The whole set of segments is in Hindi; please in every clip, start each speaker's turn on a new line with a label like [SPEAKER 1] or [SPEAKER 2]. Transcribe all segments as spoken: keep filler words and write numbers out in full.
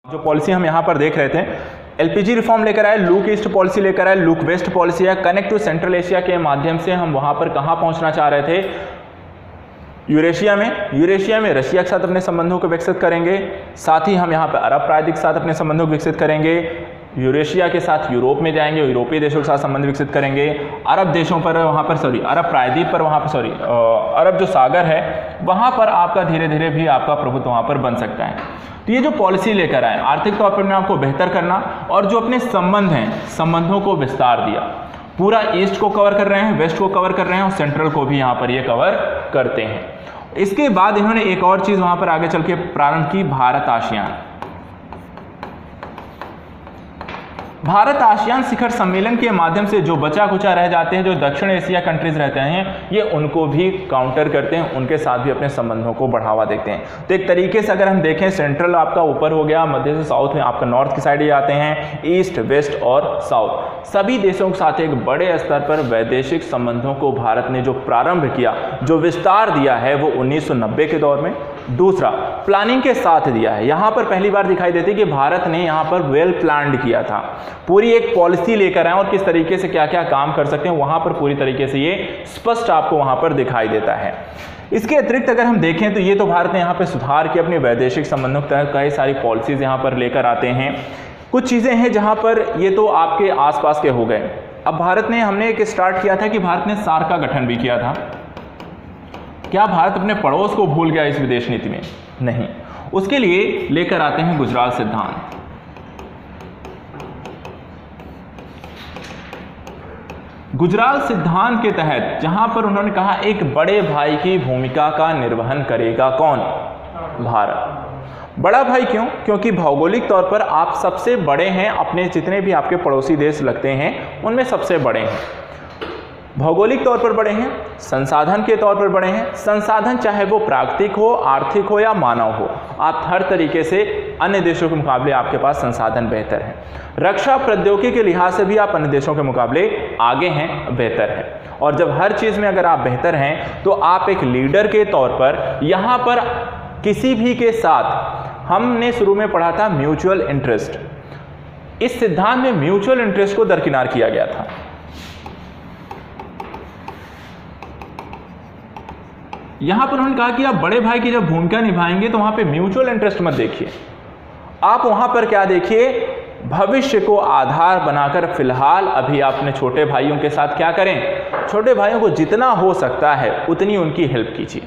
[SPEAKER 1] जो पॉलिसी हम यहाँ पर देख रहे थे, एलपीजी रिफॉर्म लेकर आए, लुक ईस्ट पॉलिसी लेकर आए, लुक वेस्ट पॉलिसी है, कनेक्ट टू सेंट्रल एशिया के माध्यम से हम वहाँ पर कहाँ पहुँचना चाह रहे थे, यूरेशिया में। यूरेशिया में रशिया के साथ अपने संबंधों को विकसित करेंगे, साथ ही हम यहाँ पर अरब प्रायद्वीप के साथ अपने संबंधों को विकसित करेंगे, यूरेशिया के साथ यूरोप में जाएंगे, यूरोपीय देशों के साथ संबंध विकसित करेंगे, अरब देशों पर वहाँ पर सॉरी अरब प्रायद्वीप पर वहाँ पर सॉरी अरब जो सागर है वहाँ पर आपका धीरे धीरे भी आपका प्रभुत्व वहाँ पर बन सकता है। तो ये जो पॉलिसी लेकर आए, आर्थिक तौर पर अपने आपको बेहतर करना और जो अपने संबंध हैं संबंधों को विस्तार दिया, पूरा ईस्ट को कवर कर रहे हैं, वेस्ट को कवर कर रहे हैं और सेंट्रल को भी यहाँ पर ये कवर करते हैं। इसके बाद इन्होंने एक और चीज़ वहाँ पर आगे चल के प्रारंभ की, भारत आसियान। भारत आसियान शिखर सम्मेलन के माध्यम से जो बचा कुचा रह जाते हैं, जो दक्षिण एशिया कंट्रीज रहते हैं, ये उनको भी काउंटर करते हैं, उनके साथ भी अपने संबंधों को बढ़ावा देते हैं। तो एक तरीके से अगर हम देखें, सेंट्रल आपका ऊपर हो गया, मध्य से साउथ में आपका नॉर्थ की साइड ही आते हैं, ईस्ट वेस्ट और साउथ, सभी देशों के साथ एक बड़े स्तर पर वैदेशिक संबंधों को भारत ने जो प्रारंभ किया, जो विस्तार दिया है, वो उन्नीस सौ नब्बे के दौर में। दूसरा, प्लानिंग के साथ दिया है। यहाँ पर पहली बार दिखाई देती है कि भारत ने यहाँ पर वेल प्लान्ड किया था, पूरी एक पॉलिसी लेकर आए और किस तरीके से क्या क्या काम कर सकते हैं, वहाँ पर पूरी तरीके से ये स्पष्ट आपको वहाँ पर दिखाई देता है। इसके अतिरिक्त अगर हम देखें तो ये तो भारत ने यहाँ पर सुधार किया, अपने वैदेशिक संबंधों के तहत कई सारी पॉलिसीज यहाँ पर लेकर आते हैं। कुछ चीज़ें हैं जहाँ पर ये तो आपके आसपास के हो गए। अब भारत ने हमने एक स्टार्ट किया था कि भारत ने सार्क का गठन भी किया था। क्या भारत अपने पड़ोस को भूल गया इस विदेश नीति में? नहीं। उसके लिए लेकर आते हैं गुजराल सिद्धांत। गुजराल सिद्धांत के तहत जहां पर उन्होंने कहा एक बड़े भाई की भूमिका का निर्वहन करेगा कौन? भारत। बड़ा भाई क्यों? क्योंकि भौगोलिक तौर पर आप सबसे बड़े हैं, अपने जितने भी आपके पड़ोसी देश लगते हैं उनमें सबसे बड़े हैं। भौगोलिक तौर पर बड़े हैं, संसाधन के तौर पर बड़े हैं। संसाधन चाहे वो प्राकृतिक हो, आर्थिक हो या मानव हो, आप हर तरीके से अन्य देशों के मुकाबले आपके पास संसाधन बेहतर है। रक्षा प्रौद्योगिकी के लिहाज से भी आप अन्य देशों के मुकाबले आगे हैं, बेहतर है। और जब हर चीज़ में अगर आप बेहतर हैं तो आप एक लीडर के तौर पर यहाँ पर किसी भी के साथ, हमने शुरू में पढ़ा था म्यूचुअल इंटरेस्ट, इस सिद्धांत में म्यूचुअल इंटरेस्ट को दरकिनार किया गया था। यहां पर उन्होंने कहा कि आप बड़े भाई की जब भूमिका निभाएंगे तो वहां पे म्यूचुअल इंटरेस्ट मत देखिए, आप वहां पर क्या देखिए, भविष्य को आधार बनाकर फिलहाल अभी अपने छोटे भाइयों के साथ क्या करें, छोटे भाइयों को जितना हो सकता है उतनी उनकी हेल्प कीजिए।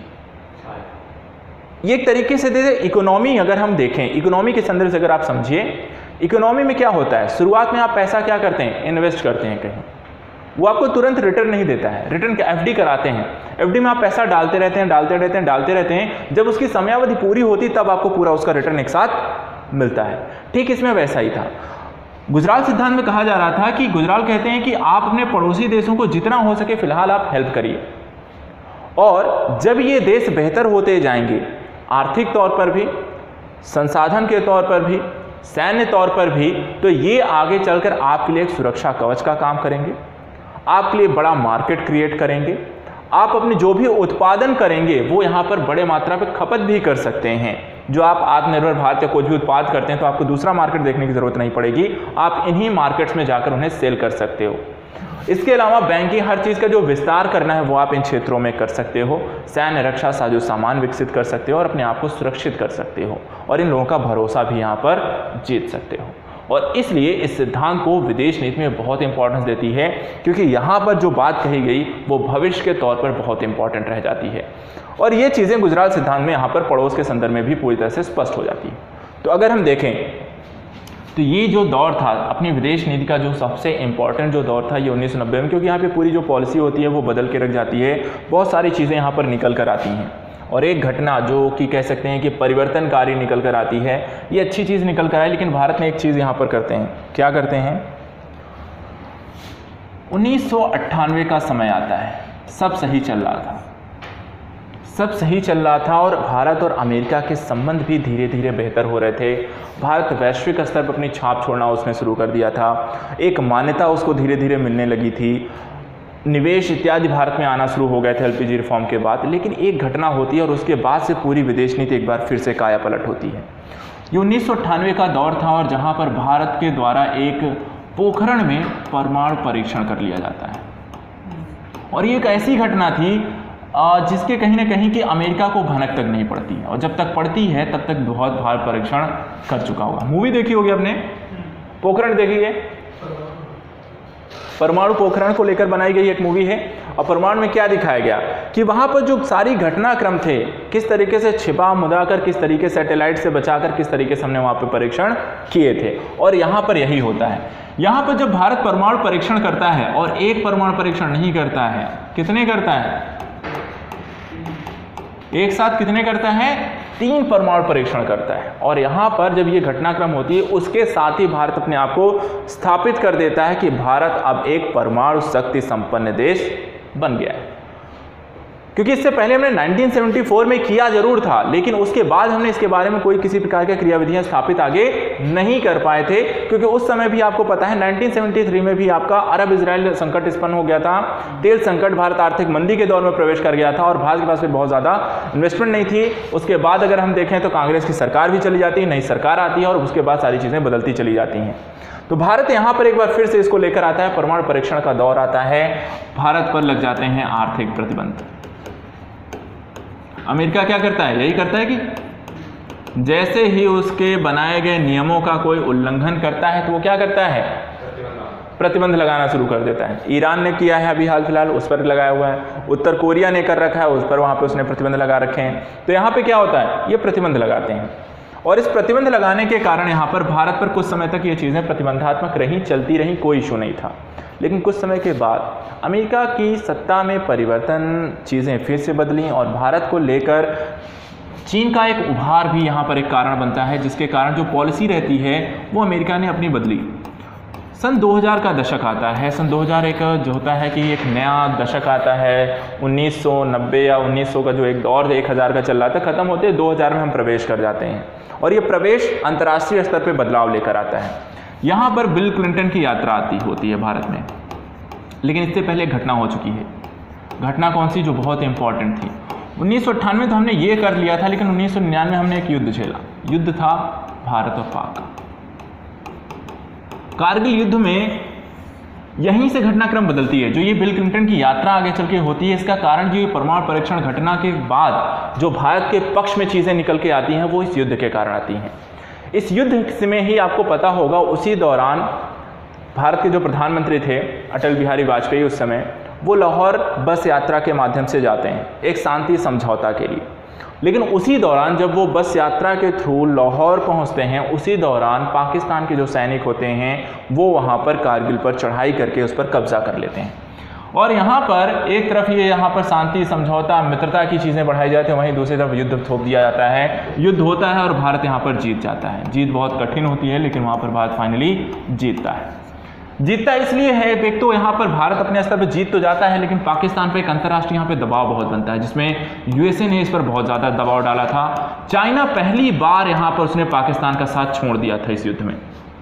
[SPEAKER 1] ये एक तरीके से दे इकोनॉमी अगर हम देखें, इकोनॉमी के संदर्भ से अगर आप समझिए, इकोनॉमी में क्या होता है, शुरुआत में आप पैसा क्या करते हैं, इन्वेस्ट करते हैं कहीं, वो आपको तुरंत रिटर्न नहीं देता है। रिटर्न क्या, एफडी कराते हैं, एफडी में आप पैसा डालते रहते हैं डालते रहते हैं डालते रहते हैं, जब उसकी समयावधि पूरी होती तब आपको पूरा उसका रिटर्न एक साथ मिलता है। ठीक इसमें वैसा ही था। गुजराल सिद्धांत में कहा जा रहा था कि गुजराल कहते हैं कि आप अपने पड़ोसी देशों को जितना हो सके फिलहाल आप हेल्प करिए, और जब ये देश बेहतर होते जाएंगे, आर्थिक तौर पर भी, संसाधन के तौर पर भी, सैन्य तौर पर भी, तो ये आगे चलकर आपके लिए एक सुरक्षा कवच का काम करेंगे, आपके लिए बड़ा मार्केट क्रिएट करेंगे, आप अपने जो भी उत्पादन करेंगे वो यहाँ पर बड़े मात्रा पे खपत भी कर सकते हैं। जो आप आत्मनिर्भर भारत या कोई भी उत्पाद करते हैं तो आपको दूसरा मार्केट देखने की जरूरत नहीं पड़ेगी, आप इन्हीं मार्केट्स में जाकर उन्हें सेल कर सकते हो। इसके अलावा बैंकिंग, हर चीज़ का जो विस्तार करना है वो आप इन क्षेत्रों में कर सकते हो। सैन्य रक्षा साजो सामान विकसित कर सकते हो और अपने आप को सुरक्षित कर सकते हो, और इन लोगों का भरोसा भी यहाँ पर जीत सकते हो। और इसलिए इस सिद्धांत को विदेश नीति में बहुत इंपॉर्टेंस देती है, क्योंकि यहाँ पर जो बात कही गई वो भविष्य के तौर पर बहुत इंपॉर्टेंट रह जाती है। और ये चीज़ें गुजराल सिद्धांत में यहाँ पर पड़ोस के संदर्भ में भी पूरी तरह से स्पष्ट हो जाती है। तो अगर हम देखें तो ये जो दौर था अपनी विदेश नीति का, जो सबसे इंपॉर्टेंट जो दौर था, ये उन्नीस सौ नब्बे में, क्योंकि यहाँ पे पूरी जो पॉलिसी होती है वो बदल के रख जाती है, बहुत सारी चीज़ें यहाँ पर निकल कर आती हैं। और एक घटना जो कि कह सकते हैं कि परिवर्तनकारी निकल कर आती है, ये अच्छी चीज़ निकल कर आई, लेकिन भारत में एक चीज़ यहाँ पर करते हैं, क्या करते हैं, उन्नीस सौ अट्ठानवे का समय आता है, सब सही चल रहा था, सब सही चल रहा था और भारत और अमेरिका के संबंध भी धीरे धीरे बेहतर हो रहे थे। भारत वैश्विक स्तर पर अपनी छाप छोड़ना उसने शुरू कर दिया था, एक मान्यता उसको धीरे धीरे मिलने लगी थी, निवेश इत्यादि भारत में आना शुरू हो गए थे एलपीजी रिफॉर्म के बाद। लेकिन एक घटना होती है और उसके बाद से पूरी विदेश नीति एक बार फिर से काया पलट होती है। ये उन्नीस सौ अट्ठानवे का दौर था और जहाँ पर भारत के द्वारा एक पोखरण में परमाणु परीक्षण कर लिया जाता है। और ये एक ऐसी घटना थी जिसके कहीं ना कहीं कि अमेरिका को भनक तक नहीं पड़ती है, और जब तक पड़ती है तब तक बहुत बार परीक्षण कर चुका होगा। मूवी देखी होगी आपने, पोखरण देखी है, परमाणु पोखरण को लेकर बनाई गई एक मूवी है। और परमाणु में क्या दिखाया गया कि वहाँ पर जो सारी घटनाक्रम थे, किस तरीके से छिपा मुदा कर, किस तरीके से सैटेलाइट से बचाकर, किस तरीके से हमने वहाँ पर परीक्षण किए थे। और यहाँ पर यही होता है, यहाँ पर जब भारत परमाणु परीक्षण करता है और एक परमाणु परीक्षण नहीं करता है, कितने करता है, एक साथ कितने करता है, तीन परमाणु परीक्षण करता है। और यहाँ पर जब ये घटनाक्रम होती है उसके साथ ही भारत अपने आप को स्थापित कर देता है कि भारत अब एक परमाणु शक्ति संपन्न देश बन गया है। क्योंकि इससे पहले हमने उन्नीस सौ चौहत्तर में किया जरूर था, लेकिन उसके बाद हमने इसके बारे में कोई किसी प्रकार की क्रियाविधियां स्थापित आगे नहीं कर पाए थे। क्योंकि उस समय भी आपको पता है उन्नीस सौ तिहत्तर में भी आपका अरब इजराइल संकट उत्पन्न हो गया था, तेल संकट, भारत आर्थिक मंदी के दौर में प्रवेश कर गया था और भारत के पास में बहुत ज़्यादा इन्वेस्टमेंट नहीं थी। उसके बाद अगर हम देखें तो कांग्रेस की सरकार भी चली जाती है, नई सरकार आती है और उसके बाद सारी चीज़ें बदलती चली जाती हैं। तो भारत यहाँ पर एक बार फिर से इसको लेकर आता है, परमाणु परीक्षण का दौर आता है, भारत पर लग जाते हैं आर्थिक प्रतिबंध। अमेरिका क्या करता है, यही करता है कि जैसे ही उसके बनाए गए नियमों का कोई उल्लंघन करता है तो वो क्या करता है, प्रतिबंध लगाना शुरू कर देता है। ईरान ने किया है अभी हाल फिलहाल, उस पर लगाया हुआ है। उत्तर कोरिया ने कर रखा है, उस पर वहाँ पे उसने प्रतिबंध लगा रखे हैं। तो यहाँ पे क्या होता है, ये प्रतिबंध लगाते हैं और इस प्रतिबंध लगाने के कारण यहाँ पर भारत पर कुछ समय तक ये चीज़ें प्रतिबंधात्मक रहीं, चलती रहीं, कोई इशू नहीं था। लेकिन कुछ समय के बाद अमेरिका की सत्ता में परिवर्तन, चीज़ें फिर से बदलीं और भारत को लेकर चीन का एक उभार भी यहाँ पर एक कारण बनता है, जिसके कारण जो पॉलिसी रहती है वो अमेरिका ने अपनी बदली। सन दो हज़ार का दशक आता है, सन दो हज़ार एक जो होता है कि एक नया दशक आता है, उन्नीस सौ नब्बे या उन्नीस सौ का जो एक दौर एक हज़ार का चल रहा था, ख़त्म होते दो हज़ार में हम प्रवेश कर जाते हैं और ये प्रवेश अंतर्राष्ट्रीय स्तर पर बदलाव लेकर आता है। यहाँ पर बिल क्लिंटन की यात्रा आती होती है भारत में, लेकिन इससे पहले एक घटना हो चुकी है। घटना कौन सी, जो बहुत इंपॉर्टेंट थी। उन्नीस सौ अट्ठानवे तो हमने ये कर लिया था, लेकिन उन्नीस सौ निन्यानवे हमने एक युद्ध झेला। युद्ध था भारत और पाक का। कारगिल युद्ध में यहीं से घटनाक्रम बदलती है। जो ये बिल क्लिंटन की यात्रा आगे चल के होती है, इसका कारण जो ये परमाणु परीक्षण घटना के बाद जो भारत के पक्ष में चीज़ें निकल के आती हैं वो इस युद्ध के कारण आती हैं। इस युद्ध में ही आपको पता होगा, उसी दौरान भारत के जो प्रधानमंत्री थे अटल बिहारी वाजपेयी, उस समय वो लाहौर बस यात्रा के माध्यम से जाते हैं एक शांति समझौता के लिए। लेकिन उसी दौरान जब वो बस यात्रा के थ्रू लाहौर पहुंचते हैं, उसी दौरान पाकिस्तान के जो सैनिक होते हैं वो वहाँ पर कारगिल पर चढ़ाई करके उस पर कब्जा कर लेते हैं। और यहाँ पर एक तरफ ये यहाँ पर शांति समझौता, मित्रता की चीज़ें बढ़ाई जाती हैं, वहीं दूसरी तरफ युद्ध थोप दिया जाता है। युद्ध होता है और भारत यहाँ पर जीत जाता है। जीत बहुत कठिन होती है, लेकिन वहाँ पर भारत फाइनली जीतता है। जीतता इसलिए है, एक तो यहाँ पर भारत अपने स्तर पर जीत तो जाता है, लेकिन पाकिस्तान पर एक अंतर्राष्ट्रीय यहाँ पे दबाव बहुत बनता है, जिसमें यूएसए ने इस पर बहुत ज़्यादा दबाव डाला था। चाइना पहली बार यहाँ पर उसने पाकिस्तान का साथ छोड़ दिया था इस युद्ध में,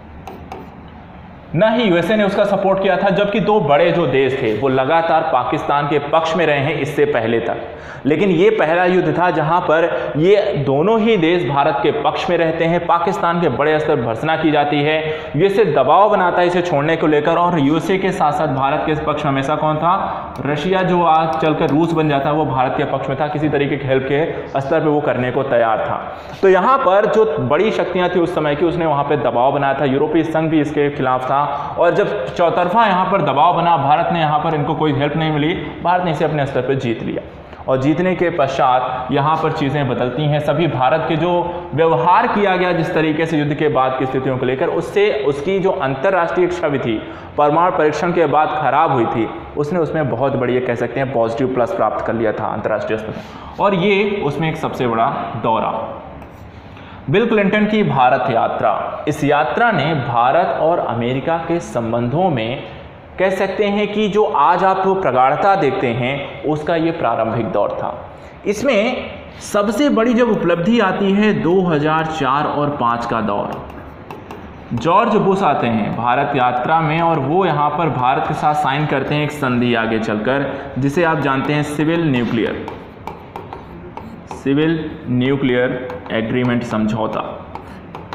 [SPEAKER 1] न ही यूएसए ने उसका सपोर्ट किया था, जबकि दो बड़े जो देश थे वो लगातार पाकिस्तान के पक्ष में रहे हैं इससे पहले तक। लेकिन ये पहला युद्ध था जहां पर ये दोनों ही देश भारत के पक्ष में रहते हैं। पाकिस्तान के बड़े स्तर पर भर्त्सना की जाती है, यूएसए दबाव बनाता है इसे छोड़ने को लेकर, और यूएसए के साथ साथ भारत के पक्ष में हमेशा कौन था, रशिया, जो आज चलकर रूस बन जाता है, वो भारत के पक्ष में था, किसी तरीके की हेल्प के स्तर पर वो करने को तैयार था। तो यहाँ पर जो बड़ी शक्तियाँ थी उस समय की, उसने वहाँ पर दबाव बनाया था। यूरोपीय संघ भी इसके खिलाफ था, और जब चौतरफा यहाँ पर दबाव बना, भारत ने यहाँ पर इनको कोई हेल्प नहीं मिली, भारत ने इसे अपने स्तर पर जीत लिया। और जीतने के पश्चात यहाँ पर चीज़ें बदलती हैं। सभी भारत के जो व्यवहार किया गया जिस तरीके से युद्ध के बाद की स्थितियों को लेकर, उससे उसकी जो अंतर्राष्ट्रीय छवि थी परमाणु परीक्षण के बाद खराब हुई थी, उसने उसमें बहुत बड़ी कह सकते हैं पॉजिटिव प्लस प्राप्त कर लिया था अंतर्राष्ट्रीय स्तर पर। और ये उसमें एक सबसे बड़ा दौरा, बिल क्लिंटन की भारत यात्रा। इस यात्रा ने भारत और अमेरिका के संबंधों में कह सकते हैं कि जो आज आप प्रगाढ़ता देखते हैं उसका ये प्रारंभिक दौर था। इसमें सबसे बड़ी जब उपलब्धि आती है दो हज़ार चार और पाँच का दौर, जॉर्ज बुश आते हैं भारत यात्रा में और वो यहाँ पर भारत के साथ साइन करते हैं एक संधि आगे चलकर, जिसे आप जानते हैं civil nuclear civil nuclear agreement समझौता।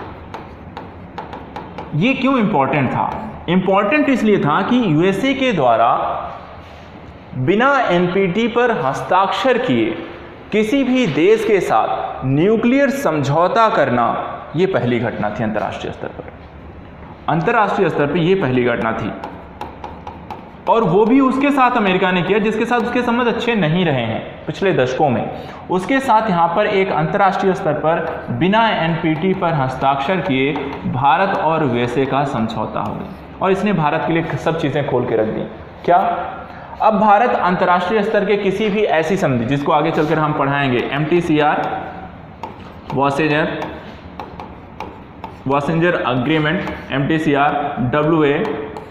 [SPEAKER 1] ये क्यों इंपॉर्टेंट था? इंपॉर्टेंट इसलिए था कि यूएसए के द्वारा बिना एनपीटी पर हस्ताक्षर किए किसी भी देश के साथ न्यूक्लियर समझौता करना, ये पहली घटना थी अंतर्राष्ट्रीय स्तर पर। अंतर्राष्ट्रीय स्तर पर यह पहली घटना थी, और वो भी उसके साथ अमेरिका ने किया जिसके साथ उसके संबंध अच्छे नहीं रहे हैं पिछले दशकों में। उसके साथ यहाँ पर एक अंतर्राष्ट्रीय स्तर पर बिना एनपीटी पर हस्ताक्षर किए भारत और यूएसए का समझौता हो गया, और इसने भारत के लिए सब चीज़ें खोल के रख दी। क्या? अब भारत अंतर्राष्ट्रीय स्तर के किसी भी ऐसी संधि, जिसको आगे चलकर हम पढ़ाएंगे, M T C R, Wassenaar Wassenaar agreement, M T C R, W A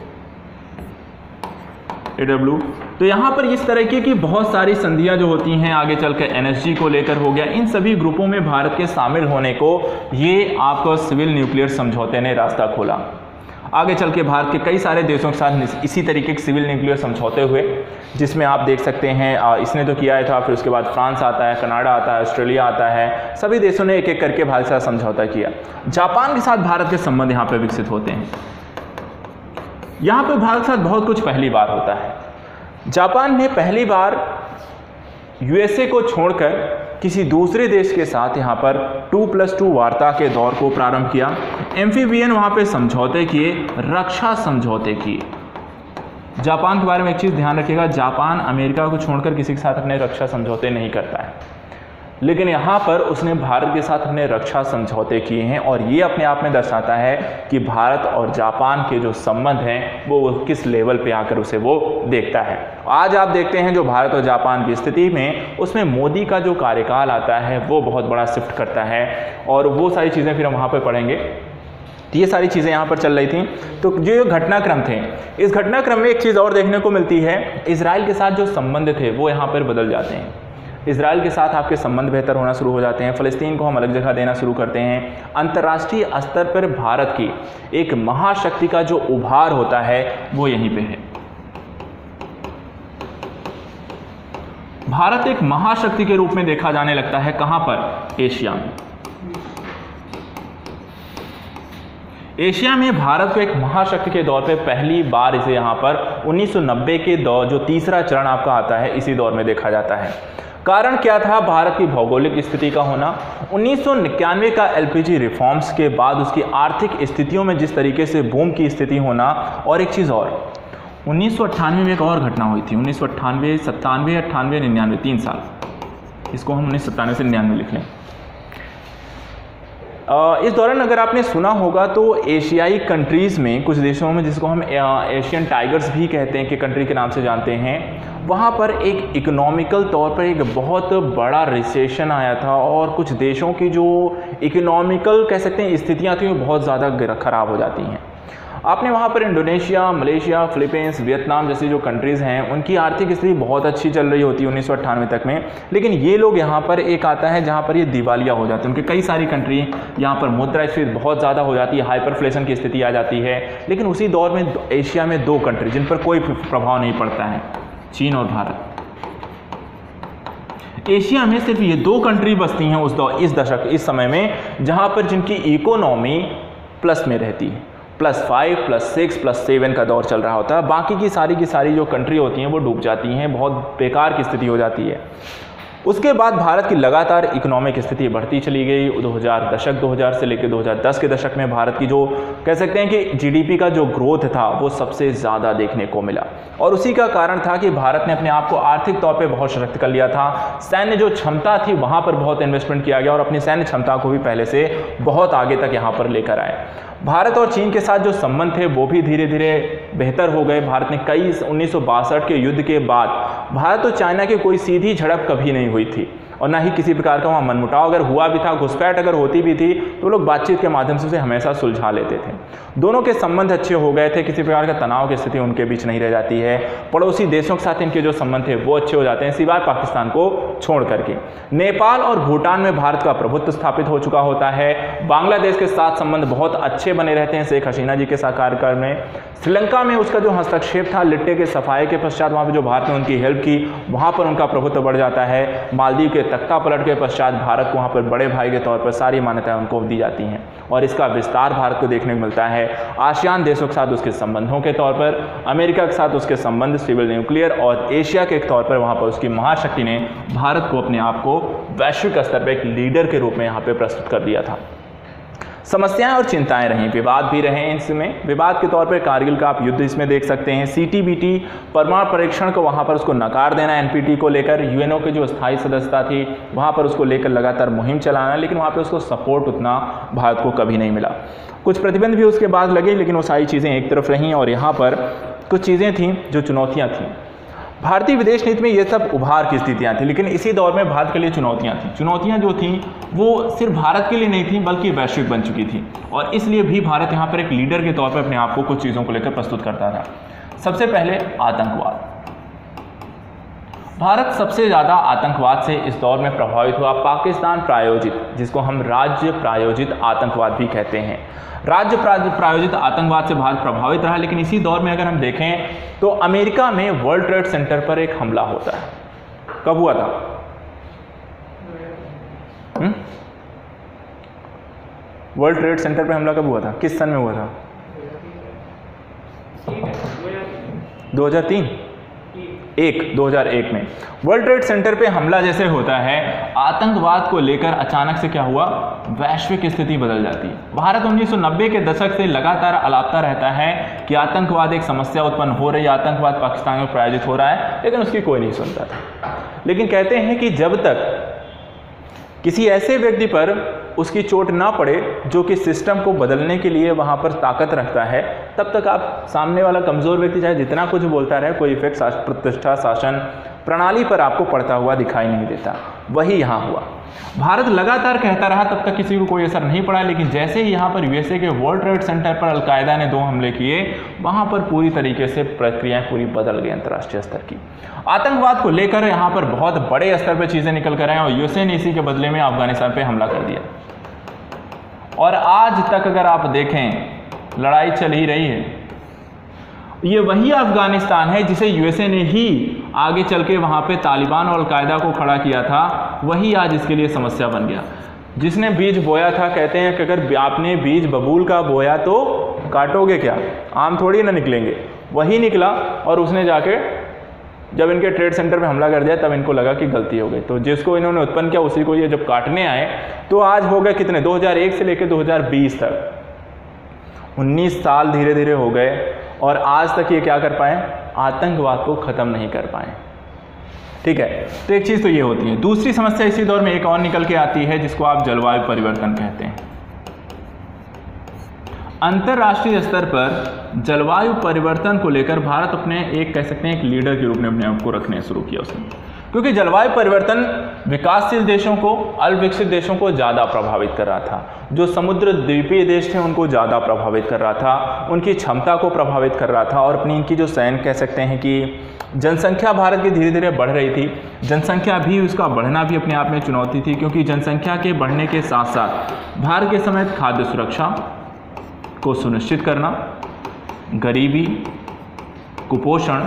[SPEAKER 1] W, तो यहाँ पर इस तरह की बहुत सारी संधियाँ जो होती हैं, आगे चलकर एन एस जी को लेकर हो गया, इन सभी ग्रुपों में भारत के शामिल होने को ये आपको सिविल न्यूक्लियर समझौते ने रास्ता खोला। आगे चल के भारत के कई सारे देशों के साथ इसी तरीके के सिविल न्यूक्लियर समझौते हुए, जिसमें आप देख सकते हैं इसने तो किया है था, फिर उसके बाद फ्रांस आता है, कनाडा आता है, ऑस्ट्रेलिया आता है, सभी देशों ने एक एक करके भारत के साथ समझौता किया। जापान के साथ भारत के संबंध यहाँ पर विकसित होते हैं। यहाँ पर भारत के साथ बहुत कुछ पहली बार होता है। जापान ने पहली बार यूएसए को छोड़कर किसी दूसरे देश के साथ यहाँ पर टू प्लस टू वार्ता के दौर को प्रारंभ किया। एम्फीबियन वहाँ पे समझौते किए, रक्षा समझौते किए। जापान के बारे में एक चीज़ ध्यान रखिएगा, जापान अमेरिका को छोड़कर किसी के साथ अपने रक्षा समझौते नहीं करता है, लेकिन यहाँ पर उसने भारत के साथ अपने रक्षा समझौते किए हैं, और ये अपने आप में दर्शाता है कि भारत और जापान के जो संबंध हैं वो किस लेवल पे आकर उसे वो देखता है। आज आप देखते हैं जो भारत और जापान की स्थिति में, उसमें मोदी का जो कार्यकाल आता है वो बहुत बड़ा शिफ्ट करता है, और वो सारी चीज़ें फिर हम वहाँ पर पढ़ेंगे। तो ये सारी चीज़ें यहाँ पर चल रही थी। तो जो घटनाक्रम थे, इस घटनाक्रम में एक चीज़ और देखने को मिलती है, इजराइल के साथ जो संबंध थे वो यहाँ पर बदल जाते हैं। इजराइल के साथ आपके संबंध बेहतर होना शुरू हो जाते हैं, फ़लस्तीन को हम अलग जगह देना शुरू करते हैं। अंतर्राष्ट्रीय स्तर पर भारत की एक महाशक्ति का जो उभार होता है वो यहीं पे है। भारत एक महाशक्ति के रूप में देखा जाने लगता है, कहां पर? एशिया में। एशिया में भारत को एक महाशक्ति के दौर पे पहली बार इसे यहाँ पर उन्नीस सौ नब्बे के दौर, जो तीसरा चरण आपका आता है, इसी दौर में देखा जाता है। कारण क्या था? भारत की भौगोलिक स्थिति का होना, उन्नीस सौ निन्यानवे का एलपीजी रिफॉर्म्स के बाद उसकी आर्थिक स्थितियों में जिस तरीके से बूम की स्थिति होना, और एक चीज़ और, उन्नीस सौ अट्ठानवे में एक और घटना हुई थी, उन्नीस सौ अट्ठानवे सत्तानवे अट्ठानवे निन्यानवे, तीन साल, इसको हम उन्नीस सौ सत्तानवे से निन्यानवे लिख लें। इस दौरान अगर आपने सुना होगा तो एशियाई कंट्रीज़ में, कुछ देशों में जिसको हम एशियन टाइगर्स भी कहते हैं कि कंट्री के नाम से जानते हैं, वहाँ पर एक इकोनॉमिकल तौर पर एक बहुत बड़ा रिसेशन आया था, और कुछ देशों की जो इकोनॉमिकल कह सकते हैं स्थितियाँ थी वो बहुत ज़्यादा ख़राब हो जाती हैं। आपने वहाँ पर इंडोनेशिया, मलेशिया, फिलीपींस, वियतनाम जैसी जो कंट्रीज़ हैं, उनकी आर्थिक स्थिति बहुत अच्छी चल रही होती है उन्नीस सौ अट्ठानवे तक में, लेकिन ये लोग यहाँ पर एक आता है जहाँ पर ये दिवालिया हो जाते हैं। उनके कई सारी कंट्री यहाँ पर मुद्रास्फीति बहुत ज़्यादा हो जाती है, हाइपरफ्लेशन की स्थिति आ जाती है। लेकिन उसी दौर में एशिया में दो कंट्री जिन पर कोई प्रभाव नहीं पड़ता है, चीन और भारत। एशिया में सिर्फ ये दो कंट्री बसती हैं उस दौर, इस दशक, इस समय में, जहाँ पर जिनकी इकोनॉमी प्लस में रहती है, plus five plus six plus seven का दौर चल रहा होता है। बाकी की सारी की सारी जो कंट्री होती हैं वो डूब जाती हैं, बहुत बेकार की स्थिति हो जाती है। उसके बाद भारत की लगातार इकोनॉमिक स्थिति बढ़ती चली गई। दो हज़ार दशक दो हज़ार से लेकर दो हज़ार दस के दशक में भारत की जो कह सकते हैं कि जीडीपी का जो ग्रोथ था वो सबसे ज़्यादा देखने को मिला, और उसी का कारण था कि भारत ने अपने आप को आर्थिक तौर पे बहुत सशक्त कर लिया था। सैन्य जो क्षमता थी वहाँ पर बहुत इन्वेस्टमेंट किया गया, और अपनी सैन्य क्षमता को भी पहले से बहुत आगे तक यहाँ पर लेकर आए। भारत और चीन के साथ जो संबंध थे वो भी धीरे धीरे बेहतर हो गए। भारत ने कई उन्नीस सौ बासठ के युद्ध के बाद भारत और चाइना की कोई सीधी झड़प कभी नहीं हुई थी, और ना ही किसी प्रकार का वहाँ मनमुटाव अगर हुआ भी था, घुसपैठ अगर होती भी थी, तो लोग बातचीत के माध्यम से उसे हमेशा सुलझा लेते थे। दोनों के संबंध अच्छे हो गए थे, किसी प्रकार का तनाव की स्थिति उनके बीच नहीं रह जाती है। पड़ोसी देशों के साथ इनके जो संबंध थे वो अच्छे हो जाते हैं, सिवाय पाकिस्तान को छोड़ करके। नेपाल और भूटान में भारत का प्रभुत्व स्थापित हो चुका होता है। बांग्लादेश के साथ संबंध बहुत अच्छे बने रहते हैं शेख हसीना जी के साथ कार्यकाल में। श्रीलंका में उसका जो हस्तक्षेप था लिट्टे के सफाई के पश्चात, वहाँ पर जो भारत ने उनकी हेल्प की, वहाँ पर उनका प्रभुत्व बढ़ जाता है। मालदीव के तख्ता पलट के पश्चात भारत को वहाँ पर बड़े भाई के तौर पर सारी मान्यताएं उनको दी जाती हैं और इसका विस्तार भारत को देखने को मिलता है आसियान देशों के साथ उसके संबंधों के तौर पर, अमेरिका के साथ उसके संबंध सिविल न्यूक्लियर और एशिया के तौर पर वहाँ पर उसकी महाशक्ति ने भारत को अपने आप को वैश्विक स्तर पर एक लीडर के रूप में यहाँ पर प्रस्तुत कर दिया था। समस्याएं और चिंताएं रहीं, विवाद भी रहे इसमें। विवाद के तौर पर कारगिल का आप युद्ध इसमें देख सकते हैं, सीटीबीटी परमाणु परीक्षण को वहां पर उसको नकार देना, एनपीटी को लेकर यूएनओ के जो स्थायी सदस्यता थी वहां पर उसको लेकर लगातार मुहिम चलाना, लेकिन वहां पर उसको सपोर्ट उतना भारत को कभी नहीं मिला। कुछ प्रतिबंध भी उसके बाद लगे, लेकिन वो सारी चीज़ें एक तरफ रहीं और यहाँ पर कुछ चीज़ें थीं जो चुनौतियाँ थीं। भारतीय विदेश नीति में ये सब उभार की स्थितियाँ थी, लेकिन इसी दौर में भारत के लिए चुनौतियाँ थीं। चुनौतियाँ जो थीं वो सिर्फ भारत के लिए नहीं थीं बल्कि वैश्विक बन चुकी थी और इसलिए भी भारत यहाँ पर एक लीडर के तौर पर अपने आप को कुछ चीज़ों को लेकर प्रस्तुत करता था। सबसे पहले आतंकवाद। भारत सबसे ज़्यादा आतंकवाद से इस दौर में प्रभावित हुआ। पाकिस्तान प्रायोजित, जिसको हम राज्य प्रायोजित आतंकवाद भी कहते हैं, राज्य प्रायोजित आतंकवाद से भारत प्रभावित रहा। लेकिन इसी दौर में अगर हम देखें तो अमेरिका में वर्ल्ड ट्रेड सेंटर पर एक हमला होता है। कब हुआ था? हुँ? वर्ल्ड ट्रेड सेंटर पर हमला कब हुआ था? किस सन में हुआ था? दो हज़ार तीन एक दो हज़ार एक में वर्ल्ड ट्रेड सेंटर पे हमला जैसे होता है, आतंकवाद को लेकर अचानक से क्या हुआ, वैश्विक स्थिति बदल जाती है। भारत उन्नीस सौ नब्बे के दशक से लगातार अलापता रहता है कि आतंकवाद एक समस्या उत्पन्न हो रही है, आतंकवाद पाकिस्तान में प्रायोजित हो रहा है, लेकिन उसकी कोई नहीं सुनता था। लेकिन कहते हैं कि जब तक किसी ऐसे व्यक्ति पर उसकी चोट ना पड़े जो कि सिस्टम को बदलने के लिए वहाँ पर ताकत रखता है, तब तक आप सामने वाला कमज़ोर व्यक्ति चाहे जितना कुछ बोलता रहे, कोई इफेक्ट प्रतिष्ठा शासन प्रणाली पर आपको पड़ता हुआ दिखाई नहीं देता। वही यहाँ हुआ। भारत लगातार कहता रहा, तब तक किसी को कोई असर नहीं पड़ा, लेकिन जैसे ही यहाँ पर यूएसए के वर्ल्ड ट्रेड सेंटर पर अलकायदा ने दो हमले किए, वहाँ पर पूरी तरीके से प्रक्रियाएं पूरी बदल गई अन्तर्राष्ट्रीय स्तर की। आतंकवाद को लेकर यहाँ पर बहुत बड़े स्तर पर चीज़ें निकल कर आए और यूएसए ने इसी के बदले में अफगानिस्तान पर हमला कर दिया। और आज तक अगर आप देखें लड़ाई चल ही रही है। ये वही अफगानिस्तान है जिसे यूएसए ने ही आगे चल के वहाँ पे तालिबान और अलकायदा को खड़ा किया था, वही आज इसके लिए समस्या बन गया। जिसने बीज बोया था, कहते हैं कि अगर आपने बीज बबूल का बोया तो काटोगे क्या, आम थोड़ी ना निकलेंगे। वही निकला और उसने जाके जब इनके ट्रेड सेंटर में हमला कर दिया तब इनको लगा कि गलती हो गई। तो जिसको इन्होंने उत्पन्न किया उसी को ये जब काटने आए तो आज हो गए कितने, दो हज़ार एक से लेकर दो हज़ार बीस तक उन्नीस साल धीरे धीरे हो गए और आज तक ये क्या कर पाए, आतंकवाद को ख़त्म नहीं कर पाए। ठीक है, तो एक चीज़ तो ये होती है। दूसरी समस्या इसी दौर में एक और निकल के आती है जिसको आप जलवायु परिवर्तन कहते हैं। अंतर्राष्ट्रीय स्तर पर जलवायु परिवर्तन को लेकर भारत अपने एक कह सकते हैं एक लीडर के रूप में अपने आप को रखने शुरू किया उसने, क्योंकि जलवायु परिवर्तन विकासशील देशों को, अल्पविकसित देशों को ज़्यादा प्रभावित कर रहा था। जो समुद्र द्वीपीय देश थे उनको ज़्यादा प्रभावित कर रहा था, उनकी क्षमता को प्रभावित कर रहा था और अपनी इनकी जो सैन्य कह सकते हैं कि जनसंख्या भारत की धीरे धीरे बढ़ रही थी। जनसंख्या भी, उसका बढ़ना भी अपने आप में चुनौती थी, क्योंकि जनसंख्या के बढ़ने के साथ साथ भारत के समेत खाद्य सुरक्षा को सुनिश्चित करना, गरीबी, कुपोषण,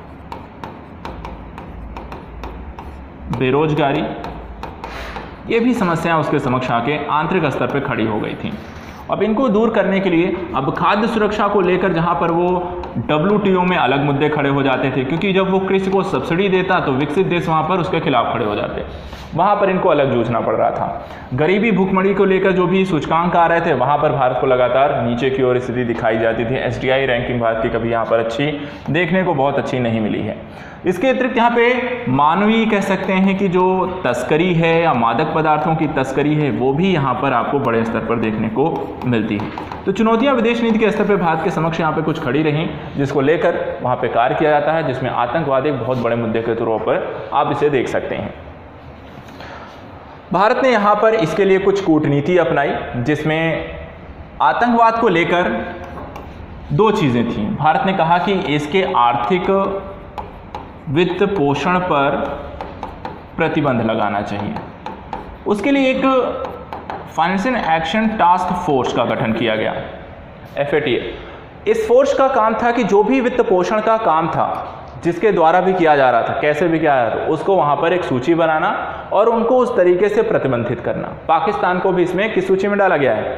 [SPEAKER 1] बेरोजगारी, ये भी समस्याएं उसके समक्ष आके आंतरिक स्तर पर खड़ी हो गई थी। अब इनको दूर करने के लिए अब खाद्य सुरक्षा को लेकर जहां पर वो डब्ल्यूटीओ में अलग मुद्दे खड़े हो जाते थे, क्योंकि जब वो कृषि को सब्सिडी देता तो विकसित देश वहां पर उसके खिलाफ खड़े हो जाते, वहां पर इनको अलग जूझना पड़ रहा था। गरीबी भूखमरी को लेकर जो भी सूचकांक आ रहे थे वहां पर भारत को लगातार नीचे की ओर स्थिति दिखाई जाती थी। S D I ranking Bharat की कभी यहाँ पर अच्छी देखने को बहुत अच्छी नहीं मिली है। इसके अतिरिक्त यहाँ पे मानवीय कह सकते हैं कि जो तस्करी है या मादक पदार्थों की तस्करी है वो भी यहाँ पर आपको बड़े स्तर पर देखने को मिलती है। तो चुनौतियाँ विदेश नीति के स्तर पर भारत के समक्ष यहाँ पे कुछ खड़ी रहीं, जिसको लेकर वहाँ पे कार्य किया जाता है, जिसमें आतंकवाद एक बहुत बड़े मुद्दे के तौर पर आप इसे देख सकते हैं। भारत ने यहाँ पर इसके लिए कुछ कूटनीति अपनाई, जिसमें आतंकवाद को लेकर दो चीज़ें थीं। भारत ने कहा कि इसके आर्थिक वित्त पोषण पर प्रतिबंध लगाना चाहिए। उसके लिए एक फाइनेंशियल एक्शन टास्क फोर्स का गठन किया गया, एफ ए टी ए। इस फोर्स का काम था कि जो भी वित्त पोषण का काम था जिसके द्वारा भी किया जा रहा था, कैसे भी किया जा रहा था, उसको वहाँ पर एक सूची बनाना और उनको उस तरीके से प्रतिबंधित करना। पाकिस्तान को भी इसमें किस सूची में डाला गया है?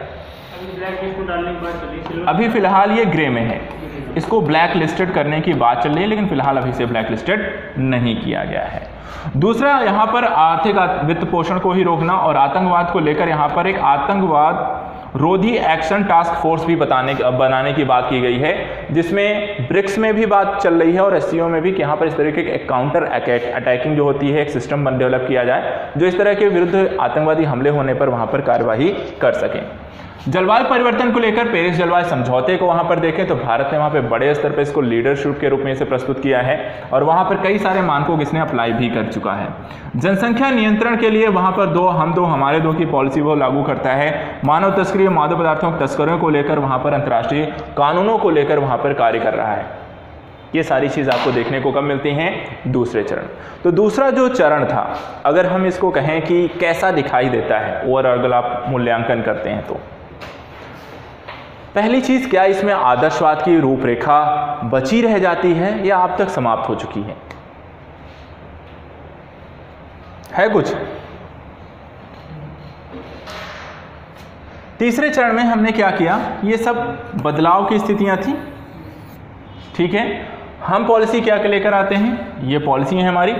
[SPEAKER 1] अभी फिलहाल ये ग्रे में है, इसको ब्लैक लिस्टेड करने की बात चल रही है, लेकिन फिलहाल अभी से ब्लैक लिस्टेड नहीं किया गया है। दूसरा यहाँ पर आर्थिक वित्त पोषण को ही रोकना और आतंकवाद को लेकर यहाँ पर एक आतंकवाद रोधी एक्शन टास्क फोर्स भी बताने बनाने की बात की गई है, जिसमें ब्रिक्स में भी बात चल रही है और एससीओ में भी कि यहाँ पर इस तरीके के काउंटर अटैकिंग जो होती है, एक सिस्टम बन डेवलप किया जाए जो इस तरह के विरुद्ध आतंकवादी हमले होने पर वहाँ पर कार्यवाही कर सकें। जलवायु परिवर्तन को लेकर पेरिस जलवायु समझौते को वहाँ पर देखें तो भारत ने वहाँ पे बड़े स्तर पर इसको लीडरशिप के रूप में इसे प्रस्तुत किया है और वहाँ पर कई सारे मानकों इसने अप्लाई भी कर चुका है। जनसंख्या नियंत्रण के लिए वहाँ पर दो हम दो हमारे दो की पॉलिसी वो लागू करता है। मानव तस्करी और मादक पदार्थों के तस्करों को लेकर वहाँ पर अंतर्राष्ट्रीय कानूनों को लेकर वहाँ पर कार्य कर रहा है। ये सारी चीज़ आपको देखने को कब मिलती हैं? दूसरे चरण। तो दूसरा जो चरण था, अगर हम इसको कहें कि कैसा दिखाई देता है ओवरऑल अगर आप मूल्यांकन करते हैं तो पहली चीज़, क्या इसमें आदर्शवाद की रूपरेखा बची रह जाती है या अब तक समाप्त हो चुकी है? है कुछ? तीसरे चरण में हमने क्या किया, ये सब बदलाव की स्थितियां थी, ठीक है। हम पॉलिसी क्या लेकर आते हैं, ये पॉलिसी है हमारी।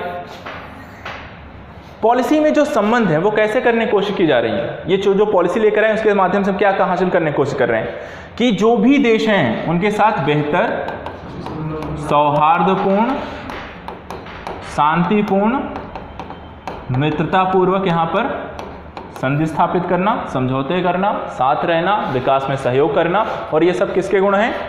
[SPEAKER 1] पॉलिसी में जो संबंध है वो कैसे करने की कोशिश की जा रही है, ये जो जो पॉलिसी लेकर आए उसके माध्यम से हम क्या हासिल करने की कोशिश कर रहे हैं कि जो भी देश हैं उनके साथ बेहतर, सौहार्दपूर्ण, शांतिपूर्ण, मित्रतापूर्वक यहाँ पर संधि स्थापित करना, समझौते करना, साथ रहना, विकास में सहयोग करना, और ये सब किसके गुण हैं?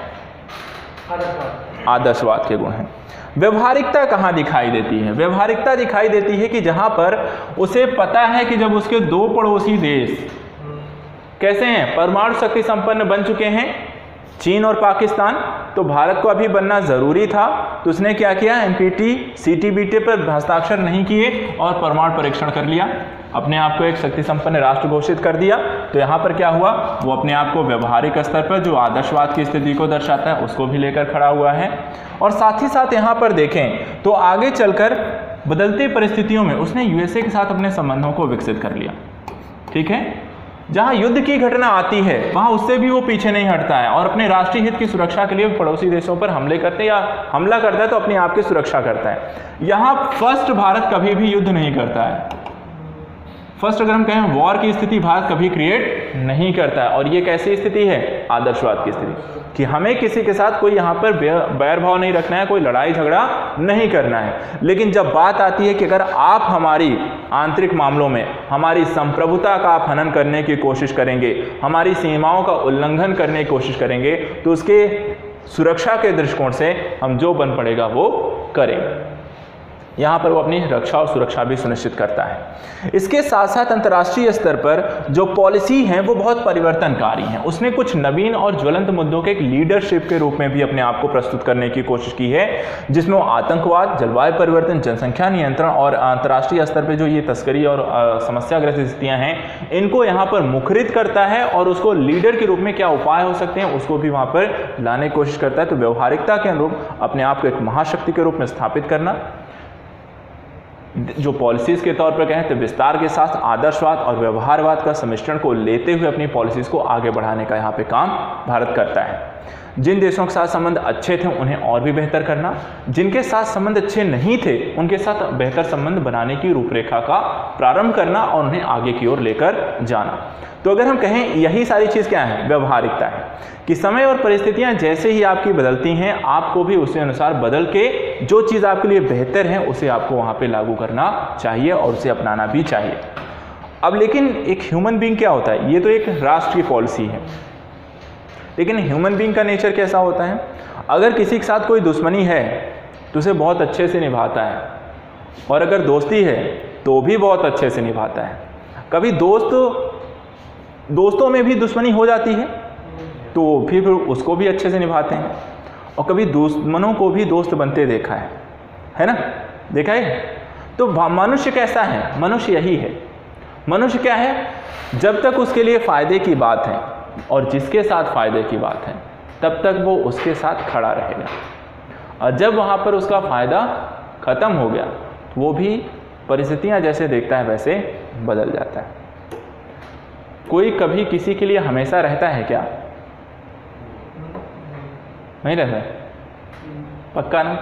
[SPEAKER 1] आदर्शवाद के गुण हैं। व्यवहारिकता कहाँ दिखाई देती है? व्यवहारिकता दिखाई देती है कि जहां पर उसे पता है कि जब उसके दो पड़ोसी देश कैसे हैं, परमाणु शक्ति संपन्न बन चुके हैं, चीन और पाकिस्तान, तो भारत को अभी बनना जरूरी था, तो उसने क्या किया, एनपीटी सीटीबीटी पर हस्ताक्षर नहीं किए और परमाणु परीक्षण कर लिया, अपने आप को एक शक्ति संपन्न राष्ट्र घोषित कर दिया। तो यहाँ पर क्या हुआ, वो अपने आप को व्यवहारिक स्तर पर जो आदर्शवाद की स्थिति को दर्शाता है उसको भी लेकर खड़ा हुआ है। और साथ ही साथ यहाँ पर देखें तो आगे चलकर बदलती परिस्थितियों में उसने यूएसए के साथ अपने संबंधों को विकसित कर लिया, ठीक है। जहां युद्ध की घटना आती है वहां उससे भी वो पीछे नहीं हटता है और अपने राष्ट्रीय हित की सुरक्षा के लिए पड़ोसी देशों पर हमले करते हैं या हमला करता है तो अपने आप की सुरक्षा करता है। यहां फर्स्ट भारत कभी भी युद्ध नहीं करता है, फर्स्ट अगर हम कहें वॉर की स्थिति भारत कभी क्रिएट नहीं करता है। और ये कैसी स्थिति है, आदर्शवाद की स्थिति, कि हमें किसी के साथ कोई यहाँ पर बैर भाव नहीं रखना है, कोई लड़ाई झगड़ा नहीं करना है। लेकिन जब बात आती है कि अगर आप हमारी आंतरिक मामलों में हमारी संप्रभुता का आप हनन करने की कोशिश करेंगे, हमारी सीमाओं का उल्लंघन करने की कोशिश करेंगे, तो उसके सुरक्षा के दृष्टिकोण से हम जो बन पड़ेगा वो करेंगे। यहाँ पर वो अपनी रक्षा और सुरक्षा भी सुनिश्चित करता है। इसके साथ साथ अंतर्राष्ट्रीय स्तर पर जो पॉलिसी हैं वो बहुत परिवर्तनकारी हैं। उसने कुछ नवीन और ज्वलंत मुद्दों के एक लीडरशिप के रूप में भी अपने आप को प्रस्तुत करने की कोशिश की है, जिसमें वो आतंकवाद, जलवायु परिवर्तन, जनसंख्या नियंत्रण और अंतर्राष्ट्रीय स्तर पर जो ये तस्करी और समस्याग्रस्त स्थितियाँ हैं इनको यहाँ पर मुखरित करता है और उसको लीडर के रूप में क्या उपाय हो सकते हैं उसको भी वहाँ पर लाने की कोशिश करता है। तो व्यवहारिकता के अनुरूप अपने आप को एक महाशक्ति के रूप में स्थापित करना, जो पॉलिसीज़ के तौर पर कहें तो विस्तार के साथ आदर्शवाद और व्यवहारवाद का सम्मिश्रण को लेते हुए अपनी पॉलिसीज़ को आगे बढ़ाने का यहाँ पे काम भारत करता है। जिन देशों के साथ संबंध अच्छे थे उन्हें और भी बेहतर करना, जिनके साथ संबंध अच्छे नहीं थे उनके साथ बेहतर संबंध बनाने की रूपरेखा का प्रारंभ करना और उन्हें आगे की ओर लेकर जाना। तो अगर हम कहें यही सारी चीज़ क्या है, व्यवहारिकता है, कि समय और परिस्थितियां जैसे ही आपकी बदलती हैं आपको भी उसी अनुसार बदल के जो चीज़ आपके लिए बेहतर है उसे आपको वहाँ पे लागू करना चाहिए और उसे अपनाना भी चाहिए। अब लेकिन एक ह्यूमन बीइंग क्या होता है, ये तो एक राष्ट्र की पॉलिसी है, लेकिन ह्यूमन बीइंग का नेचर कैसा होता है, अगर किसी के साथ कोई दुश्मनी है तो उसे बहुत अच्छे से निभाता है और अगर दोस्ती है तो भी बहुत अच्छे से निभाता है। कभी दोस्त दोस्तों में भी दुश्मनी हो जाती है तो फिर उसको भी अच्छे से निभाते हैं, और कभी दुश्मनों को भी दोस्त बनते देखा है, है ना, देखा है। तो मनुष्य कैसा है, मनुष्य यही है। मनुष्य क्या है, जब तक उसके लिए फ़ायदे की बात है और जिसके साथ फ़ायदे की बात है तब तक वो उसके साथ खड़ा रहेगा। और जब वहाँ पर उसका फ़ायदा ख़त्म हो गया तो वो भी परिस्थितियाँ जैसे देखता है वैसे बदल जाता है। कोई कभी किसी के लिए हमेशा रहता है क्या? नहीं रहता है, पक्का ना?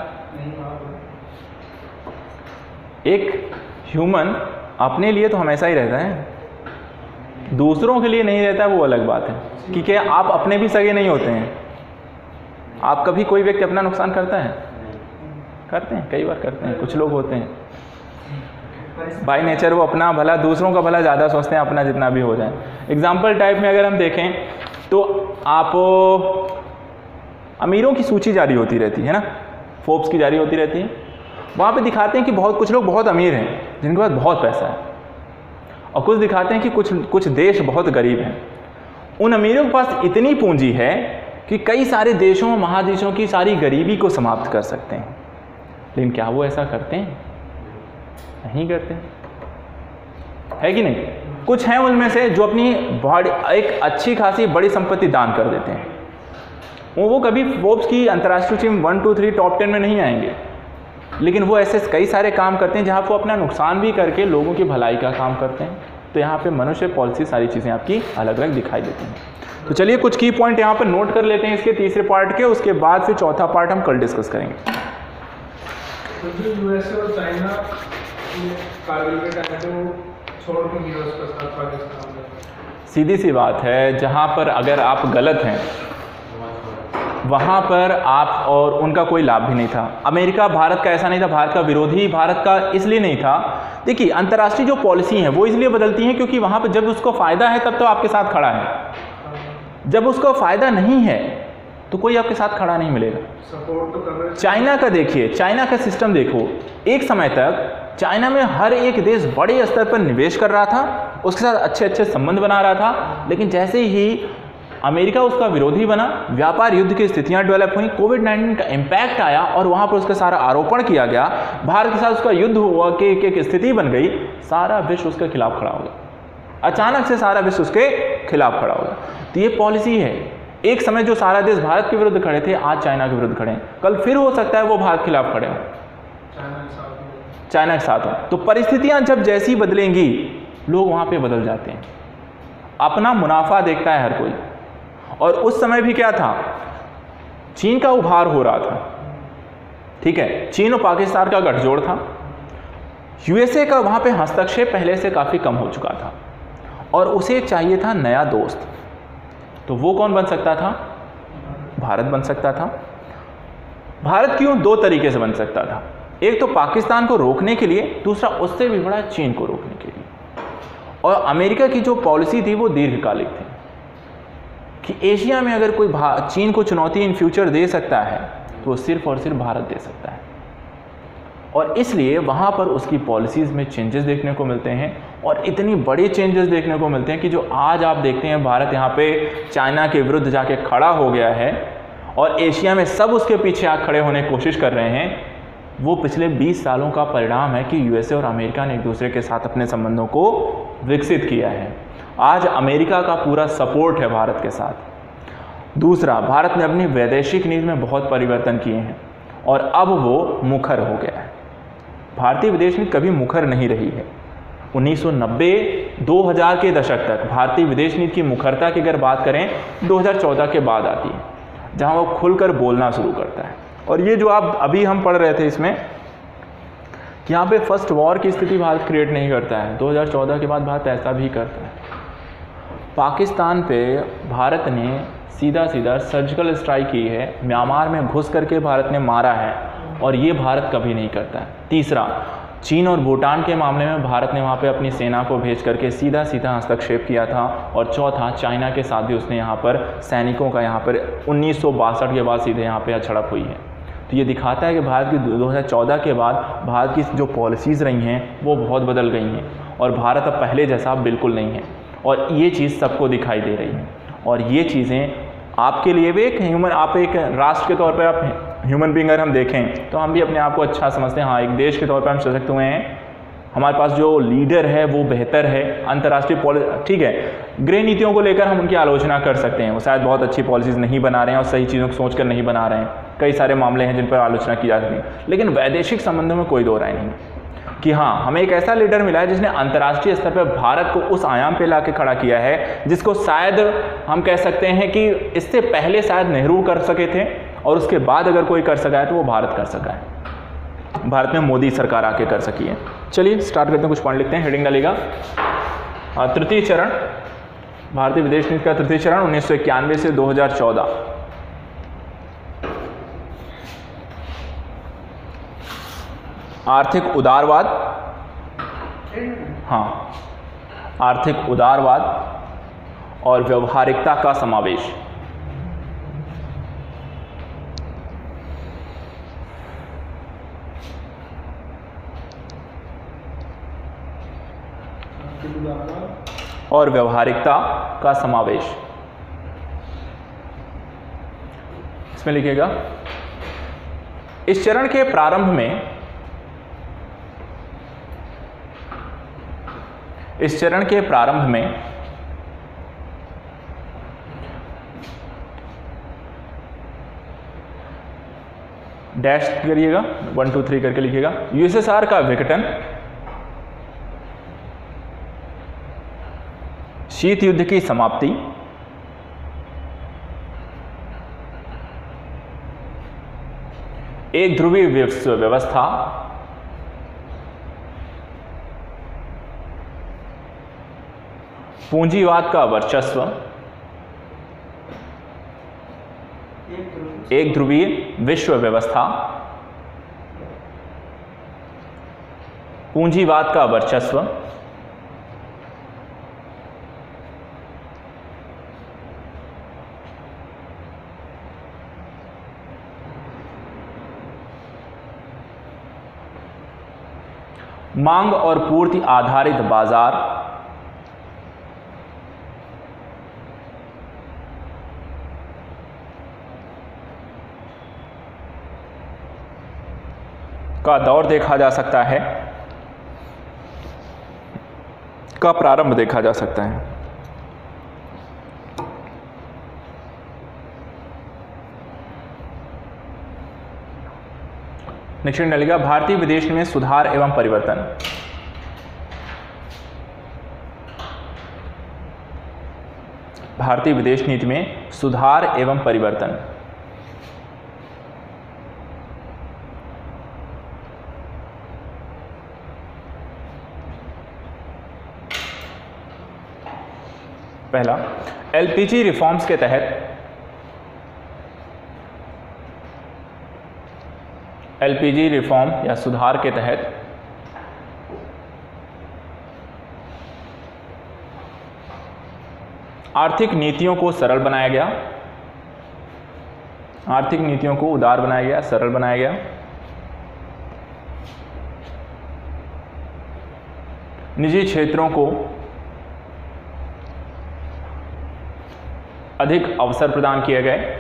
[SPEAKER 1] एक ह्यूमन अपने लिए तो हमेशा ही रहता है, दूसरों के लिए नहीं रहता, वो अलग बात है। कि क्या आप अपने भी सगे नहीं होते हैं? आप कभी कोई व्यक्ति अपना नुकसान करता है? करते हैं, कई बार करते हैं। कुछ लोग होते हैं बाय नेचर वो अपना भला, दूसरों का भला ज़्यादा सोचते हैं, अपना जितना भी हो जाए। एग्जाम्पल टाइप में अगर हम देखें तो आप अमीरों की सूची जारी होती रहती है ना, फोर्ब्स की जारी होती रहती है, वहाँ पे दिखाते हैं कि बहुत कुछ लोग बहुत अमीर हैं जिनके पास बहुत पैसा है, और कुछ दिखाते हैं कि कुछ कुछ देश बहुत गरीब हैं। उन अमीरों के पास इतनी पूंजी है कि कई सारे देशों महादेशों की सारी गरीबी को समाप्त कर सकते हैं, लेकिन क्या वो ऐसा करते हैं? नहीं करते, है कि नहीं? कुछ हैं उनमें से जो अपनी बड़ी एक अच्छी खासी बड़ी संपत्ति दान कर देते हैं, वो वो कभी फोर्ब्स की अंतर्राष्ट्रीय team one two three top ten में नहीं आएंगे, लेकिन वो ऐसे कई सारे काम करते हैं जहाँ वो अपना नुकसान भी करके लोगों की भलाई का काम करते हैं। तो यहाँ पे मनुष्य पॉलिसी सारी चीज़ें आपकी अलग अलग दिखाई देती हैं। तो चलिए कुछ की पॉइंट यहाँ पर नोट कर लेते हैं इसके तीसरे पार्ट के, उसके बाद फिर चौथा पार्ट हम कल डिस्कस करेंगे।
[SPEAKER 2] तो यूएसए और चाइना कारगिल के टाइम को छोड़ के गया उसके साथ पाकिस्तान में,
[SPEAKER 1] सीधी सी बात है, जहाँ पर अगर आप गलत हैं वहाँ पर आप और उनका कोई लाभ भी नहीं था। अमेरिका भारत का ऐसा नहीं था, भारत का विरोधी भारत का इसलिए नहीं था। देखिए अंतर्राष्ट्रीय जो पॉलिसी हैं वो इसलिए बदलती हैं क्योंकि वहाँ पर जब उसको फ़ायदा है तब तो आपके साथ खड़ा है, जब उसको फ़ायदा नहीं है तो कोई आपके साथ खड़ा नहीं मिलेगा।
[SPEAKER 2] सपोर्ट तो कर रहे।
[SPEAKER 1] चाइना का देखिए, चाइना का सिस्टम देखो, एक समय तक चाइना में हर एक देश बड़े स्तर पर निवेश कर रहा था, उसके साथ अच्छे अच्छे संबंध बना रहा था, लेकिन जैसे ही अमेरिका उसका विरोधी बना, व्यापार युद्ध की स्थितियां डेवलप हुई, कोविड नाइन्टीन का इम्पैक्ट आया और वहां पर उसका सारा आरोपण किया गया, भारत के साथ उसका युद्ध हुआ कि एक स्थिति बन गई, सारा विश्व उसके खिलाफ खड़ा हो गया। अचानक से सारा विश्व उसके खिलाफ खड़ा हो गया। तो ये पॉलिसी है, एक समय जो सारा देश भारत के विरुद्ध खड़े थे आज चाइना के विरुद्ध खड़े हैं, कल फिर हो सकता है वो भारत के खिलाफ खड़े हो, चाइना के साथ हो। तो परिस्थितियां जब जैसी बदलेंगी लोग वहां पे बदल जाते हैं, अपना मुनाफा देखता है हर कोई। और उस समय भी क्या था, चीन का उभार हो रहा था, ठीक है, चीन और पाकिस्तान का गठजोड़ था, यूएसए का वहां पे हस्तक्षेप पहले से काफी कम हो चुका था और उसे चाहिए था नया दोस्त। तो वो कौन बन सकता था? भारत बन सकता था। भारत क्यों? दो तरीके से बन सकता था, एक तो पाकिस्तान को रोकने के लिए, दूसरा उससे भी बड़ा चीन को रोकने के लिए। और अमेरिका की जो पॉलिसी थी वो दीर्घकालिक थी कि एशिया में अगर कोई चीन को चुनौती इन फ्यूचर दे सकता है तो वो सिर्फ और सिर्फ भारत दे सकता है। और इसलिए वहाँ पर उसकी पॉलिसीज़ में चेंजेस देखने को मिलते हैं और इतनी बड़ी चेंजेस देखने को मिलते हैं कि जो आज आप देखते हैं भारत यहाँ पे चाइना के विरुद्ध जाके खड़ा हो गया है और एशिया में सब उसके पीछे आ खड़े होने की कोशिश कर रहे हैं, वो पिछले बीस सालों का परिणाम है कि यूएसए और अमेरिका ने एक दूसरे के साथ अपने संबंधों को विकसित किया है। आज अमेरिका का पूरा सपोर्ट है भारत के साथ। दूसरा, भारत ने अपनी वैदेशिक नीति में बहुत परिवर्तन किए हैं और अब वो मुखर हो गया है। भारतीय विदेश नीति कभी मुखर नहीं रही है। उन्नीस सौ नब्बे दो हज़ार के दशक तक भारतीय विदेश नीति की मुखरता की अगर बात करें दो हज़ार चौदह के बाद आती है, जहां वो खुलकर बोलना शुरू करता है। और ये जो आप अभी हम पढ़ रहे थे इसमें कि यहाँ पे फर्स्ट वॉर की स्थिति भारत क्रिएट नहीं करता है, दो हज़ार चौदह के बाद भारत ऐसा भी करता है। पाकिस्तान पे भारत ने सीधा सीधा सर्जिकल स्ट्राइक की है, म्यांमार में घुस करके भारत ने मारा है और ये भारत कभी नहीं करता है। तीसरा, चीन और भूटान के मामले में भारत ने वहाँ पे अपनी सेना को भेज करके सीधा सीधा हस्तक्षेप किया था। और चौथा, चाइना के साथ भी उसने यहाँ पर सैनिकों का यहाँ पर उन्नीस सौ बासठ के बाद सीधे यहाँ पे झड़प हुई है। तो ये दिखाता है कि भारत की दो हज़ार चौदह के बाद भारत की जो पॉलिसीज़ रही हैं वो बहुत बदल गई हैं और भारत अब पहले जैसा बिल्कुल नहीं है। और ये चीज़ सबको दिखाई दे रही है और ये चीज़ें आपके लिए भी एक ह्यूमन, आप एक राष्ट्र के तौर पर आप ह्यूमन बींग अगर हम देखें तो हम भी अपने आप को अच्छा समझते हैं, हाँ एक देश के तौर पर हम सशक्त हुए हैं, हमारे पास जो लीडर है वो बेहतर है, अंतर्राष्ट्रीय पॉलिसी ठीक है, गृह नीतियों को लेकर हम उनकी आलोचना कर सकते हैं, वो शायद बहुत अच्छी पॉलिसीज़ नहीं बना रहे हैं और सही चीज़ों को सोच कर नहीं बना रहे हैं, कई सारे मामले हैं जिन पर आलोचना की जा सकती है, लेकिन वैदेशिक संबंधों में कोई दो राय नहीं कि हाँ हमें एक ऐसा लीडर मिला है जिसने अंतर्राष्ट्रीय स्तर पर भारत को उस आयाम पे लाके खड़ा किया है जिसको शायद हम कह सकते हैं कि इससे पहले शायद नेहरू कर सके थे, और उसके बाद अगर कोई कर सका है तो वो भारत कर सका है। भारत में मोदी सरकार आके कर सकी है। चलिए स्टार्ट करते हैं, कुछ पॉइंट लिखते हैं, हेडिंग डालेगा। तृतीय चरण, भारतीय विदेश नीति का तृतीय चरण उन्नीस सौ इक्यानवे से दो हज़ार चौदह। आर्थिक उदारवाद, हाँ, आर्थिक उदारवाद और व्यवहारिकता का समावेश। और व्यवहारिकता का समावेश, इसमें लिखिएगा। इस चरण के प्रारंभ में इस चरण के प्रारंभ में डैश करिएगा, वन टू थ्री करके लिखिएगा। यूएसएसआर का विघटन, शीत युद्ध की समाप्ति, एक ध्रुवीय विश्व व्यवस्था, पूंजीवाद का वर्चस्व, एक ध्रुवीय विश्व व्यवस्था, पूंजीवाद का वर्चस्व, मांग और पूर्ति आधारित बाजार, का दौर देखा जा सकता है, का प्रारंभ देखा जा सकता है। नेक्स्ट डालेगा भारतीय विदेश नीति में सुधार एवं परिवर्तन। भारतीय विदेश नीति में सुधार एवं परिवर्तन। पहला, एलपीजी रिफॉर्म्स के तहत एलपीजी रिफॉर्म या सुधार के तहत आर्थिक नीतियों को सरल बनाया गया, आर्थिक नीतियों को उदार बनाया गया, सरल बनाया गया। निजी क्षेत्रों को अधिक अवसर प्रदान किए गए,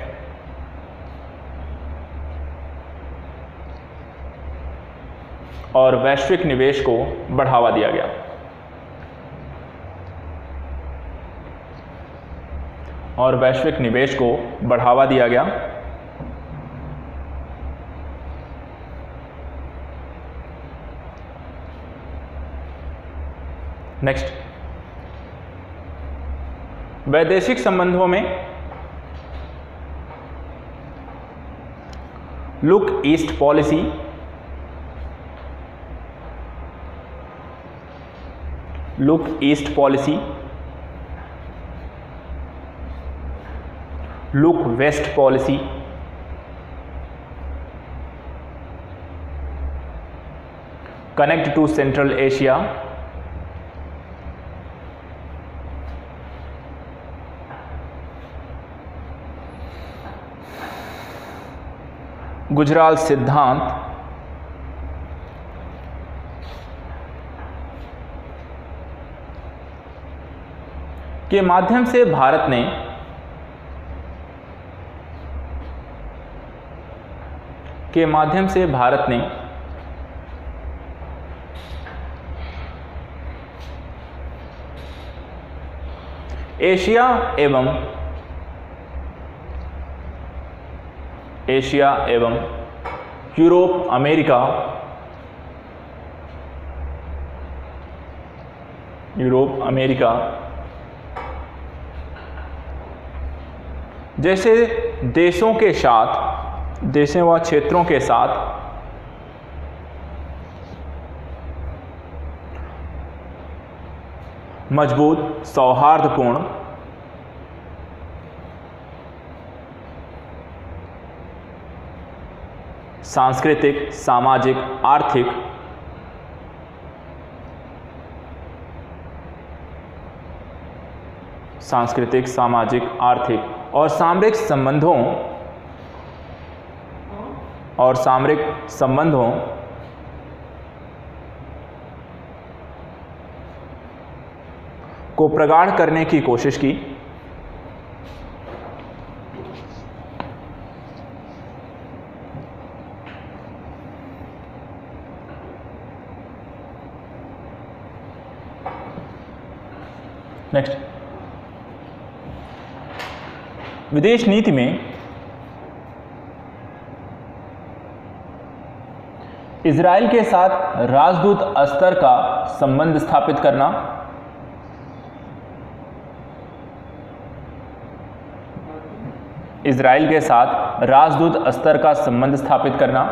[SPEAKER 1] और वैश्विक निवेश को बढ़ावा दिया गया। और वैश्विक निवेश को बढ़ावा दिया गया। नेक्स्ट, वैदेशिक संबंधों में look east policy, look east policy, look west policy, connect to central Asia, Gujral सिद्धांत, के माध्यम से भारत ने के माध्यम से भारत ने एशिया एवं एशिया एवं यूरोप, अमेरिका, यूरोप, अमेरिका जैसे देशों के साथ, देशों व क्षेत्रों के साथ मजबूत, सौहार्दपूर्ण, सांस्कृतिक, सामाजिक, आर्थिक, सांस्कृतिक, सामाजिक, आर्थिक और सामरिक संबंधों और सामरिक संबंधों को प्रगाढ़ करने की कोशिश की। नेक्स्ट, विदेश नीति में इजराइल के साथ राजदूत स्तर का संबंध स्थापित करना, इजराइल के साथ राजदूत स्तर का संबंध स्थापित करना,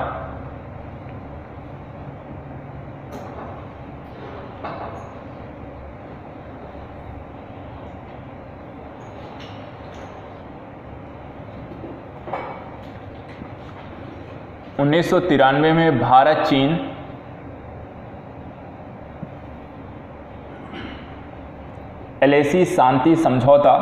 [SPEAKER 1] उन्नीस सौ तिरानवे में भारत चीन एलएसी शांति समझौता,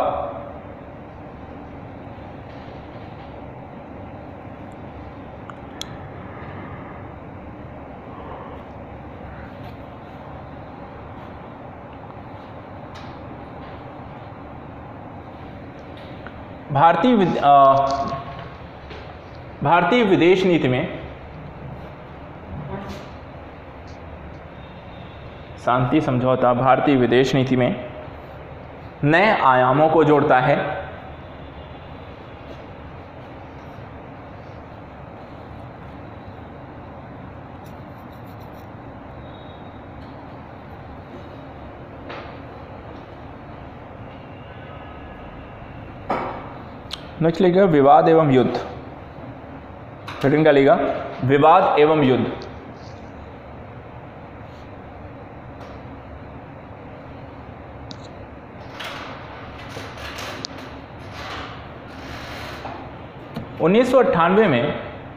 [SPEAKER 1] भारतीय विद, आ, भारतीय विदेश नीति में शांति समझौता भारतीय विदेश नीति में नए आयामों को जोड़ता है। नेक्स्ट लिखा विवाद एवं युद्ध, हेडिंग का लिखा विवाद एवं युद्ध। उन्नीस सौ अट्ठानवे में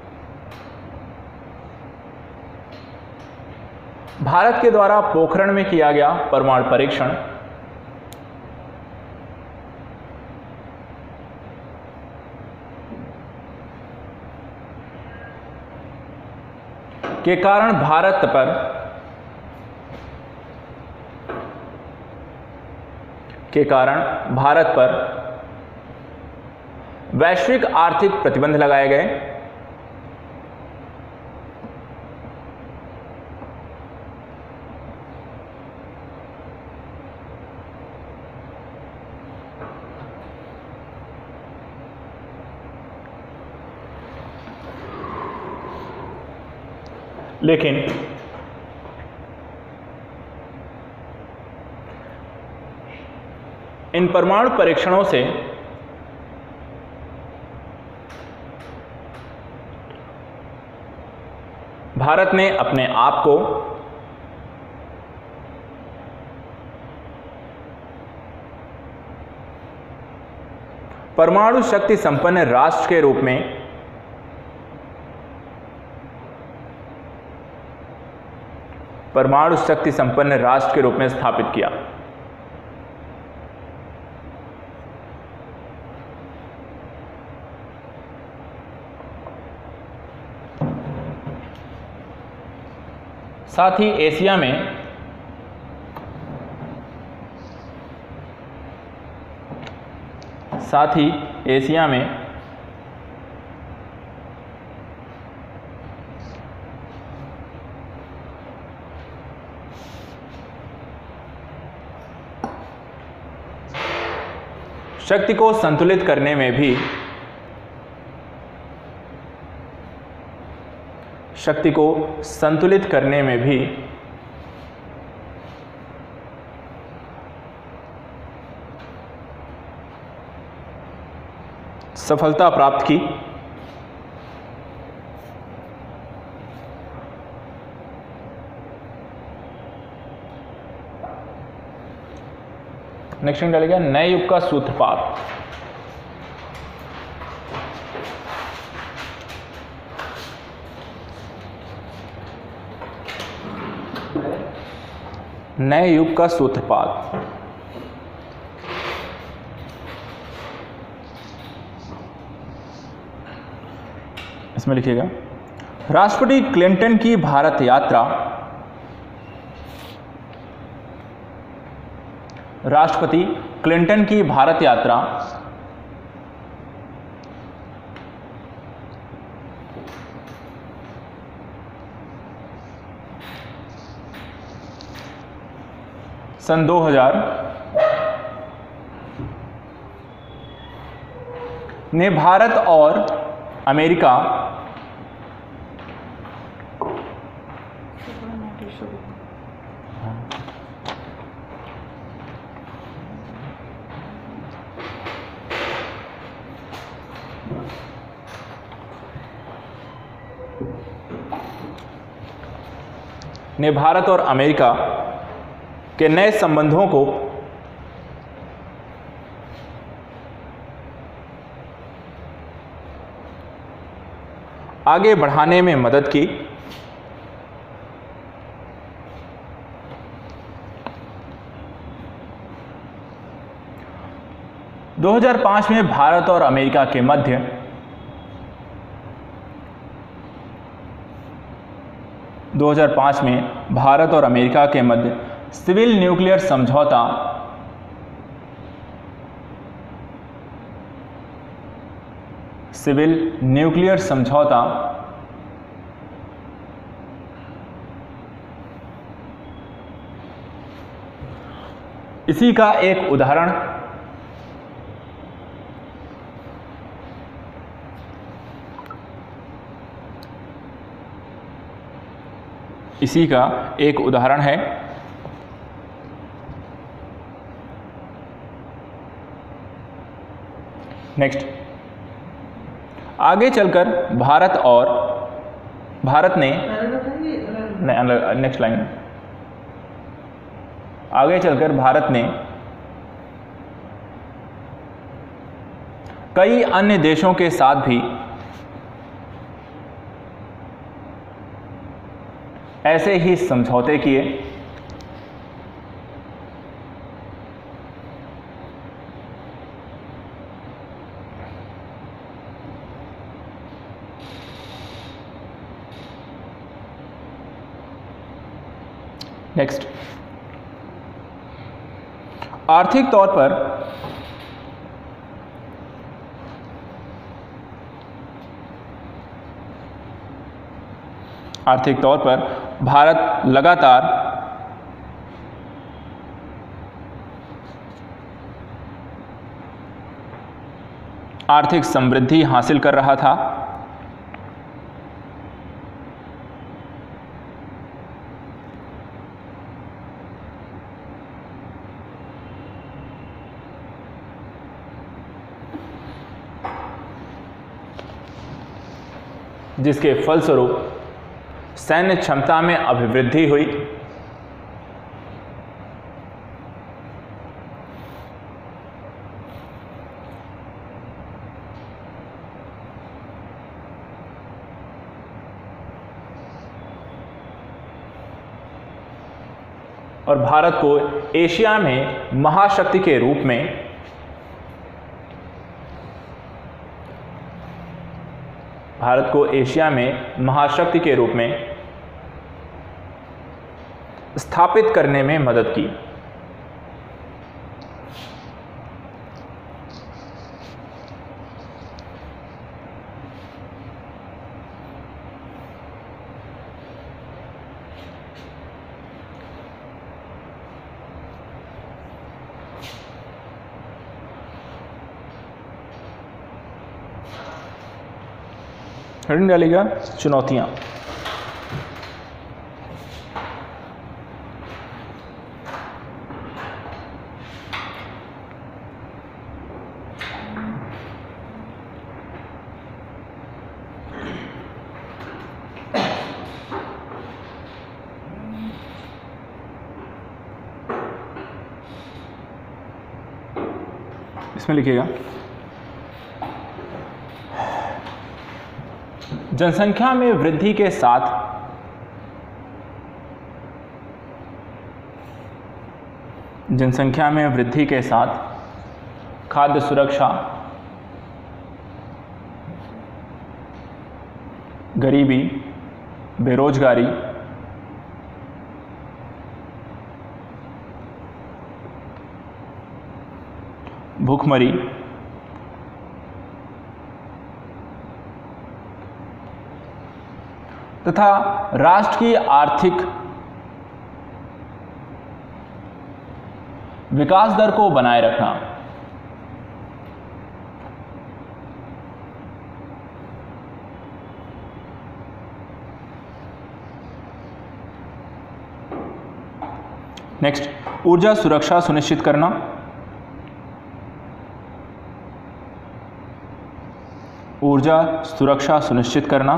[SPEAKER 1] भारत के द्वारा पोखरण में किया गया परमाणु परीक्षण के कारण भारत पर के कारण भारत पर वैश्विक आर्थिक प्रतिबंध लगाए गए। लेकिन इन परमाणु परीक्षणों से भारत ने अपने आप को परमाणु शक्ति संपन्न राष्ट्र के रूप में परमाणु शक्ति संपन्न राष्ट्र के रूप में स्थापित किया। साथ ही एशिया में साथ ही एशिया में शक्ति को संतुलित करने में भी शक्ति को संतुलित करने में भी सफलता प्राप्त की। नेक्स्ट डालेगा नए युग का सूत्रपात। नए युग का सूत्रपात इसमें लिखिएगा राष्ट्रपति क्लिंटन की भारत यात्रा राष्ट्रपति क्लिंटन की भारत यात्रा सन दो हज़ार ने भारत और अमेरिका ने भारत और अमेरिका के नए संबंधों को आगे बढ़ाने में मदद की। दो हज़ार पाँच में भारत और अमेरिका के मध्य दो हज़ार पाँच में भारत और अमेरिका के मध्य सिविल न्यूक्लियर समझौता सिविल न्यूक्लियर समझौता इसी का एक उदाहरण इसी का एक उदाहरण है। नेक्स्ट, आगे चलकर भारत और भारत ने नेक्स्ट लाइन आगे चलकर भारत ने कई अन्य देशों के साथ भी ऐसे ही समझौते किए। नेक्स्ट, आर्थिक तौर पर आर्थिक तौर पर भारत लगातार आर्थिक समृद्धि हासिल कर रहा था। जिसके फलस्वरूप सैन्य क्षमता में अभिवृद्धि हुई। और भारत को एशिया में महाशक्ति के रूप में भारत को एशिया में महाशक्ति के रूप में स्थापित करने में मदद की। हेडिंग डालिएगा चुनौतियां। इसमें लिखिएगा जनसंख्या में वृद्धि के साथ जनसंख्या में वृद्धि के साथ खाद्य सुरक्षा, गरीबी, बेरोजगारी, भूखमरी, तथा राष्ट्र की आर्थिक विकास दर को बनाए रखना नेक्स्ट, ऊर्जा सुरक्षा सुनिश्चित करना, ऊर्जा सुरक्षा सुनिश्चित करना।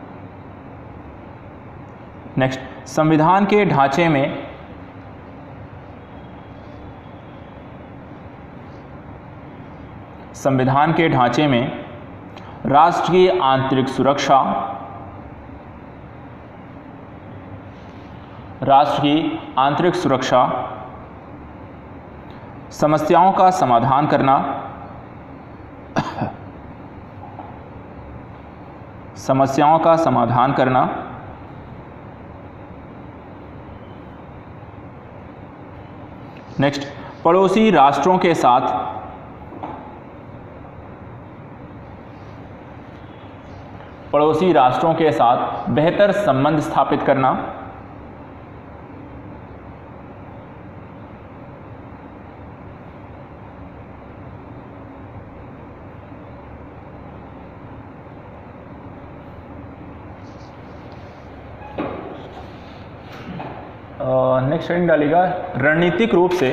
[SPEAKER 1] नेक्स्ट, संविधान के ढांचे में संविधान के ढांचे में राष्ट्र की आंतरिक सुरक्षा, राष्ट्र की आंतरिक सुरक्षा, समस्याओं का समाधान करना, समस्याओं का समाधान करना। नेक्स्ट, पड़ोसी राष्ट्रों के साथ पड़ोसी राष्ट्रों के साथ बेहतर संबंध स्थापित करना, नेक्स्ट हेडिंग डालेगा रणनीतिक रूप से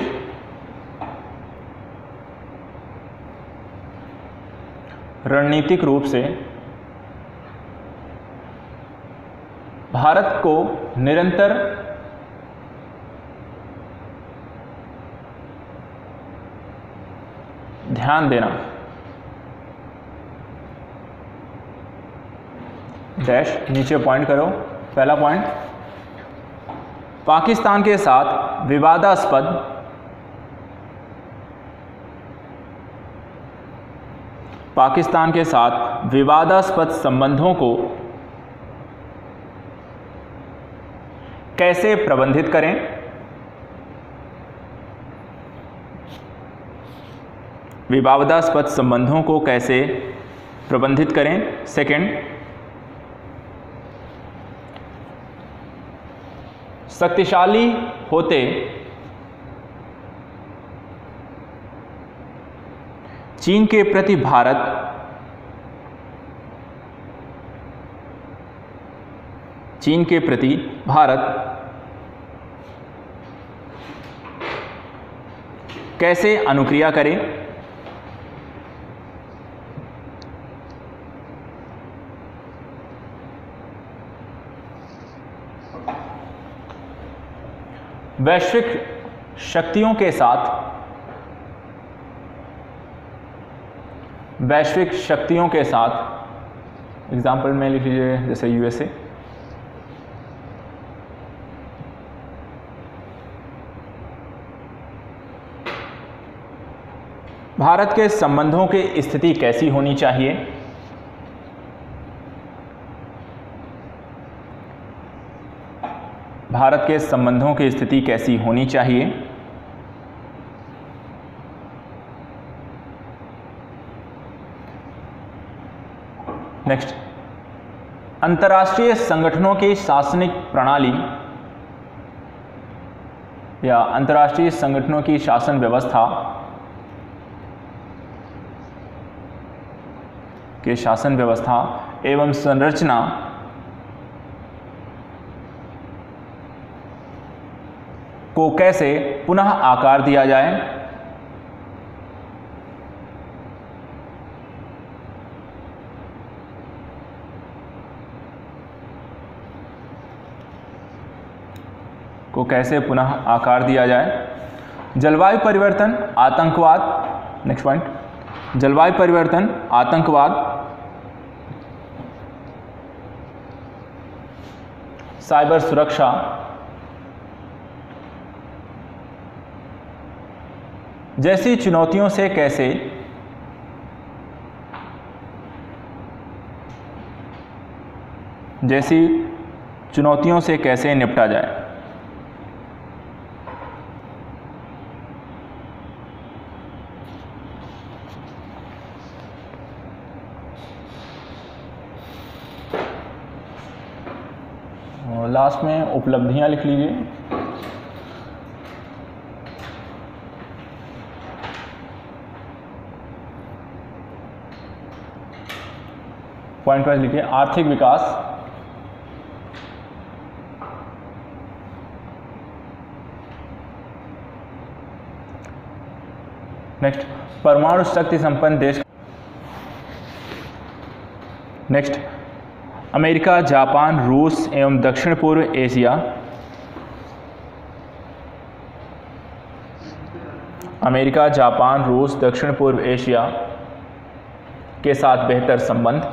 [SPEAKER 1] रणनीतिक रूप से भारत को निरंतर ध्यान देना, डैश नीचे पॉइंट करो। पहला पॉइंट, पाकिस्तान के साथ विवादास्पद पाकिस्तान के साथ विवादास्पद संबंधों को कैसे प्रबंधित करें, विवादास्पद संबंधों को कैसे प्रबंधित करें। सेकंड, शक्तिशाली होते चीन के प्रति भारत चीन के प्रति भारत कैसे अनुक्रिया करे। वैश्विक शक्तियों के साथ वैश्विक शक्तियों के साथ एग्जाम्पल में लिख लीजिए जैसे यूएसए, भारत के संबंधों की स्थिति कैसी होनी चाहिए। भारत के संबंधों की स्थिति कैसी होनी चाहिए। नेक्स्ट, अंतर्राष्ट्रीय संगठनों की शासनिक प्रणाली या अंतर्राष्ट्रीय संगठनों की शासन व्यवस्था के शासन व्यवस्था एवं संरचना को कैसे पुनः आकार दिया जाए। को कैसे पुनः आकार दिया जाए। जलवायु परिवर्तन, आतंकवाद, नेक्स्ट पॉइंट, जलवायु परिवर्तन, आतंकवाद, साइबर सुरक्षा, जैसी चुनौतियों से कैसे जैसी चुनौतियों से कैसे निपटा जाए। और लास्ट में उपलब्धियां लिख लीजिए। पॉइंट वाइज लिखिए। आर्थिक विकास, नेक्स्ट परमाणु शक्ति संपन्न देश, नेक्स्ट अमेरिका, जापान, रूस एवं दक्षिण पूर्व एशिया अमेरिका, जापान, रूस, दक्षिण पूर्व एशिया के साथ बेहतर संबंध।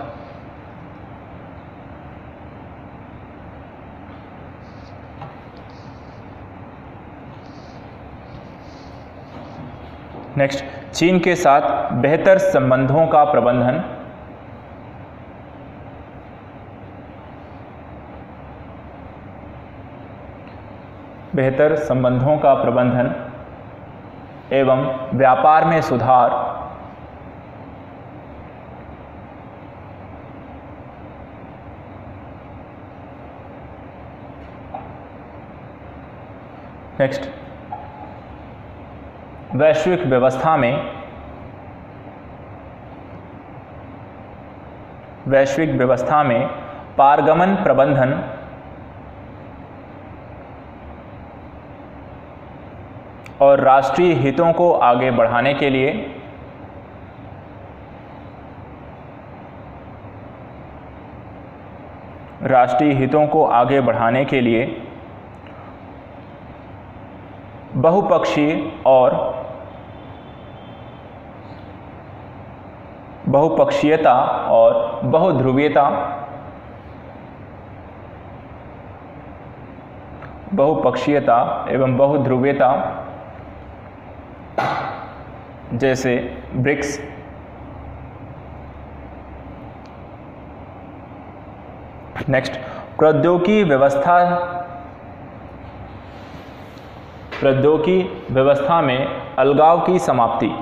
[SPEAKER 1] नेक्स्ट चीन के साथ बेहतर संबंधों का प्रबंधन। बेहतर संबंधों का प्रबंधन एवं व्यापार में सुधार। नेक्स्ट वैश्विक व्यवस्था में वैश्विक व्यवस्था में पारगमन प्रबंधन और राष्ट्रीय हितों को आगे बढ़ाने के लिए राष्ट्रीय हितों को आगे बढ़ाने के लिए बहुपक्षीय और बहुपक्षीयता और बहुध्रुवीयता बहुपक्षीयता एवं बहुध्रुवीयता जैसे ब्रिक्स, नेक्स्ट प्रौद्योगिकी व्यवस्था प्रौद्योगिकी व्यवस्था में अलगाव की समाप्ति।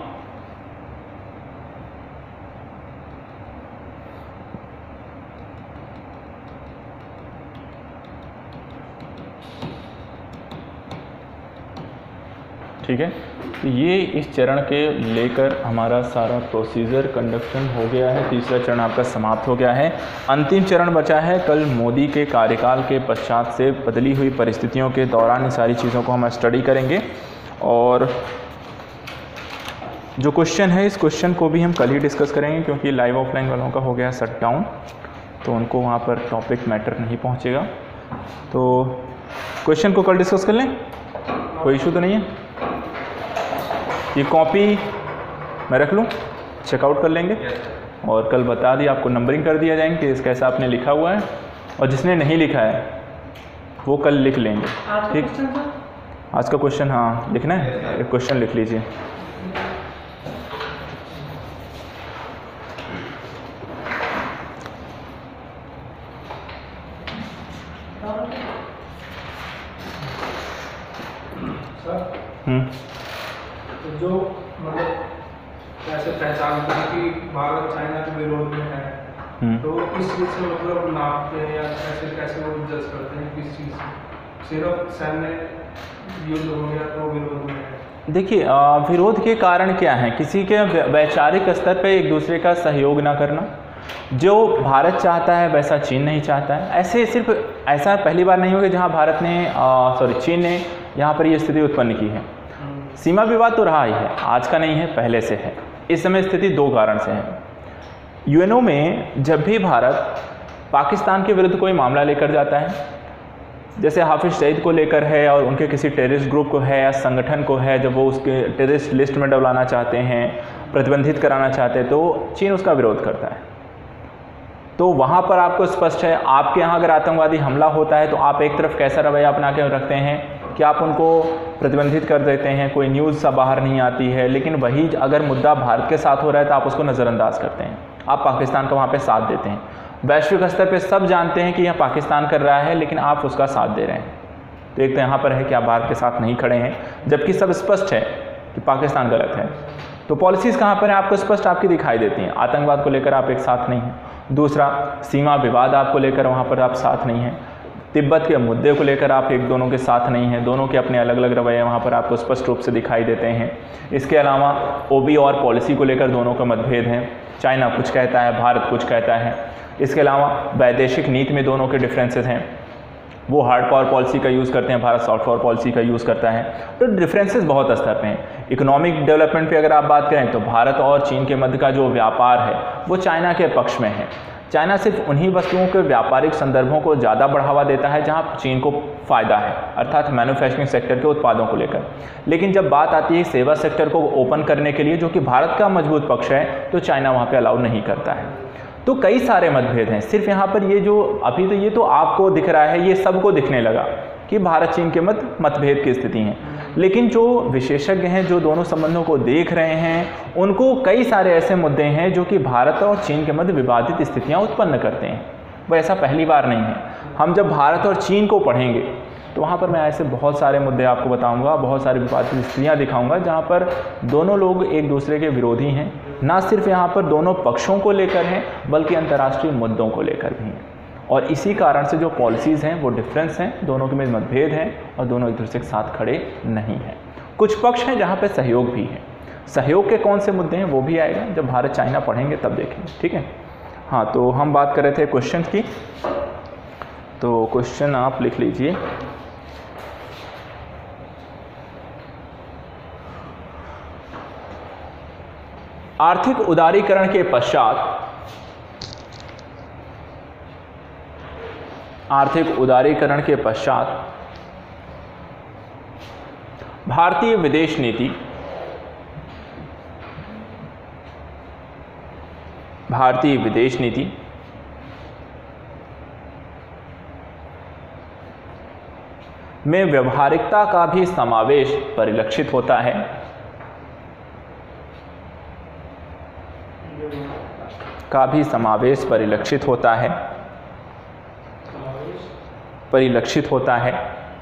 [SPEAKER 1] ठीक है, तो ये इस चरण के लेकर हमारा सारा प्रोसीजर कंडक्शन हो गया है। तीसरा चरण आपका समाप्त हो गया है। अंतिम चरण बचा है कल मोदी के कार्यकाल के पश्चात से बदली हुई परिस्थितियों के दौरान इन सारी चीज़ों को हम स्टडी करेंगे। और जो क्वेश्चन है इस क्वेश्चन को भी हम कल ही डिस्कस करेंगे, क्योंकि लाइव ऑफलाइन वालों का हो गया शट डाउन, तो उनको वहाँ पर टॉपिक मैटर नहीं पहुँचेगा। तो क्वेश्चन को कल डिस्कस कर लें, कोई इशू तो नहीं है। ये कॉपी मैं रख लूँ, चेकआउट कर लेंगे और कल बता दी आपको नंबरिंग कर दिया जाएंगे कि कैसा आपने लिखा हुआ है, और जिसने नहीं लिखा है वो कल लिख लेंगे। ठीक, आज का क्वेश्चन हाँ लिखना है, एक क्वेश्चन लिख लीजिए। हम्म
[SPEAKER 2] तो जो मतलब कैसे पहचानते हैं कि भारत चाइना के विरोध में है, तो इस चीज़ से मतलब नापते हैं या कैसे कैसे वो जज करते हैं किस चीज़ से? सिर्फ सैन्य युद्ध हो गया तो विरोध में है?
[SPEAKER 1] देखिए, विरोध के कारण क्या है? किसी के वैचारिक स्तर पे एक दूसरे का सहयोग ना करना। जो भारत चाहता है वैसा चीन नहीं चाहता है। ऐसे सिर्फ ऐसा पहली बार नहीं होगा जहां भारत ने सॉरी चीन ने यहाँ पर ये स्थिति उत्पन्न की है। सीमा विवाद तो रहा ही है, आज का नहीं है, पहले से है। इस समय स्थिति दो कारण से है। यूएनओ में जब भी भारत पाकिस्तान के विरुद्ध कोई मामला लेकर जाता है, जैसे हाफिज सईद को लेकर है और उनके किसी टेररिस्ट ग्रुप को है या संगठन को है, जब वो उसके टेररिस्ट लिस्ट में डलवाना चाहते हैं, प्रतिबंधित कराना चाहते हैं तो चीन उसका विरोध करता है। तो वहाँ पर आपको स्पष्ट है, आपके यहाँ अगर आतंकवादी हमला होता है तो आप एक तरफ कैसा रवैया अपना के रखते हैं कि आप उनको प्रतिबंधित कर देते हैं, कोई न्यूज़ सा बाहर नहीं आती है। लेकिन वही अगर मुद्दा भारत के साथ हो रहा है तो आप उसको नज़रअंदाज करते हैं, आप पाकिस्तान का वहाँ पे साथ देते हैं। वैश्विक स्तर पे सब जानते हैं कि यह पाकिस्तान कर रहा है, लेकिन आप उसका साथ दे रहे हैं। तो एक तो यहाँ पर है कि आप भारत के साथ नहीं खड़े हैं, जबकि सब स्पष्ट है कि पाकिस्तान गलत है। तो पॉलिसीज़ कहाँ पर है आपको स्पष्ट आपकी दिखाई देती हैं। आतंकवाद को लेकर आप एक साथ नहीं हैं। दूसरा, सीमा विवाद आपको लेकर वहाँ पर आप साथ नहीं हैं। तिब्बत के मुद्दे को लेकर आप एक दोनों के साथ नहीं हैं। दोनों के अपने अलग अलग रवैये वहाँ पर आपको स्पष्ट रूप से दिखाई देते हैं। इसके अलावा ओबी और पॉलिसी को लेकर दोनों का मतभेद है। चाइना कुछ कहता है, भारत कुछ कहता है। इसके अलावा वैदेशिक नीति में दोनों के डिफरेंसेस हैं। वो हार्ड पावर पॉलिसी का यूज़ करते हैं, भारत सॉफ्ट पावर पॉलिसी का यूज़ करता है। तो डिफरेंसेस बहुत स्तर पे हैं। इकोनॉमिक डेवलपमेंट पे अगर आप बात करें तो भारत और चीन के मध्य का जो व्यापार है वो चाइना के पक्ष में है। चाइना सिर्फ उन्हीं वस्तुओं के व्यापारिक संदर्भों को ज़्यादा बढ़ावा देता है जहां चीन को फ़ायदा है, अर्थात मैन्युफैक्चरिंग सेक्टर के उत्पादों को लेकर। लेकिन जब बात आती है सेवा सेक्टर को ओपन करने के लिए, जो कि भारत का मजबूत पक्ष है, तो चाइना वहाँ पे अलाउ नहीं करता है। तो कई सारे मतभेद हैं। सिर्फ यहाँ पर ये जो अभी तो ये तो आपको दिख रहा है, ये सबको दिखने लगा कि भारत चीन के मत मतभेद की स्थिति है। लेकिन जो विशेषज्ञ हैं, जो दोनों संबंधों को देख रहे हैं, उनको कई सारे ऐसे मुद्दे हैं जो कि भारत और चीन के मध्य विवादित स्थितियां उत्पन्न करते हैं। वो ऐसा पहली बार नहीं है। हम जब भारत और चीन को पढ़ेंगे तो वहाँ पर मैं ऐसे बहुत सारे मुद्दे आपको बताऊंगा, बहुत सारी विवादित स्थितियाँ दिखाऊंगा जहाँ पर दोनों लोग एक दूसरे के विरोधी हैं। ना सिर्फ यहाँ पर दोनों पक्षों को लेकर हैं, बल्कि अंतर्राष्ट्रीय मुद्दों को लेकर भी हैं। और इसी कारण से जो पॉलिसीज़ हैं वो डिफरेंस हैं, दोनों के में मतभेद हैं और दोनों एक दूसरे के साथ खड़े नहीं हैं। कुछ पक्ष हैं जहाँ पे सहयोग भी है। सहयोग के कौन से मुद्दे हैं वो भी आएगा, जब भारत चाइना पढ़ेंगे तब देखेंगे। ठीक है, हाँ, तो हम बात कर रहे थे क्वेश्चन की। तो क्वेश्चन आप लिख लीजिए। आर्थिक उदारीकरण के पश्चात आर्थिक उदारीकरण के पश्चात भारतीय विदेश नीति भारतीय विदेश नीति में व्यवहारिकता का भी समावेश परिलक्षित होता है का भी समावेश परिलक्षित होता है परिलक्षित होता है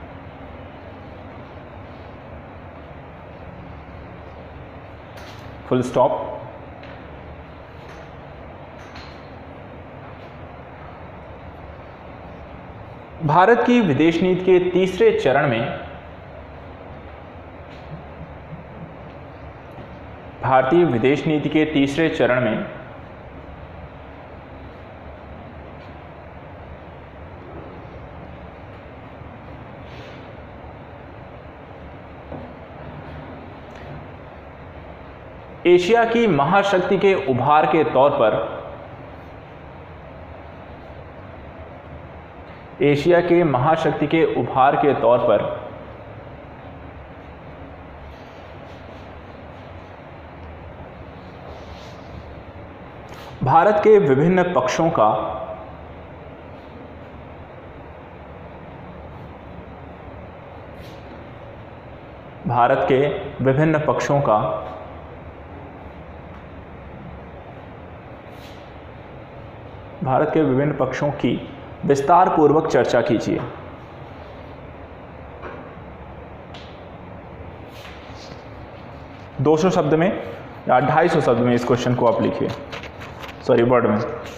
[SPEAKER 1] फुल स्टॉप। भारत की विदेश नीति के तीसरे चरण में भारतीय विदेश नीति के तीसरे चरण में एशिया की महाशक्ति के उभार के तौर पर एशिया के महाशक्ति के उभार के तौर पर भारत के विभिन्न पक्षों का भारत के विभिन्न पक्षों का भारत के विभिन्न पक्षों की विस्तार पूर्वक चर्चा कीजिए। दो सौ शब्द में या ढाई सौ शब्द में इस क्वेश्चन को आप लिखिए, सॉरी वर्ड में।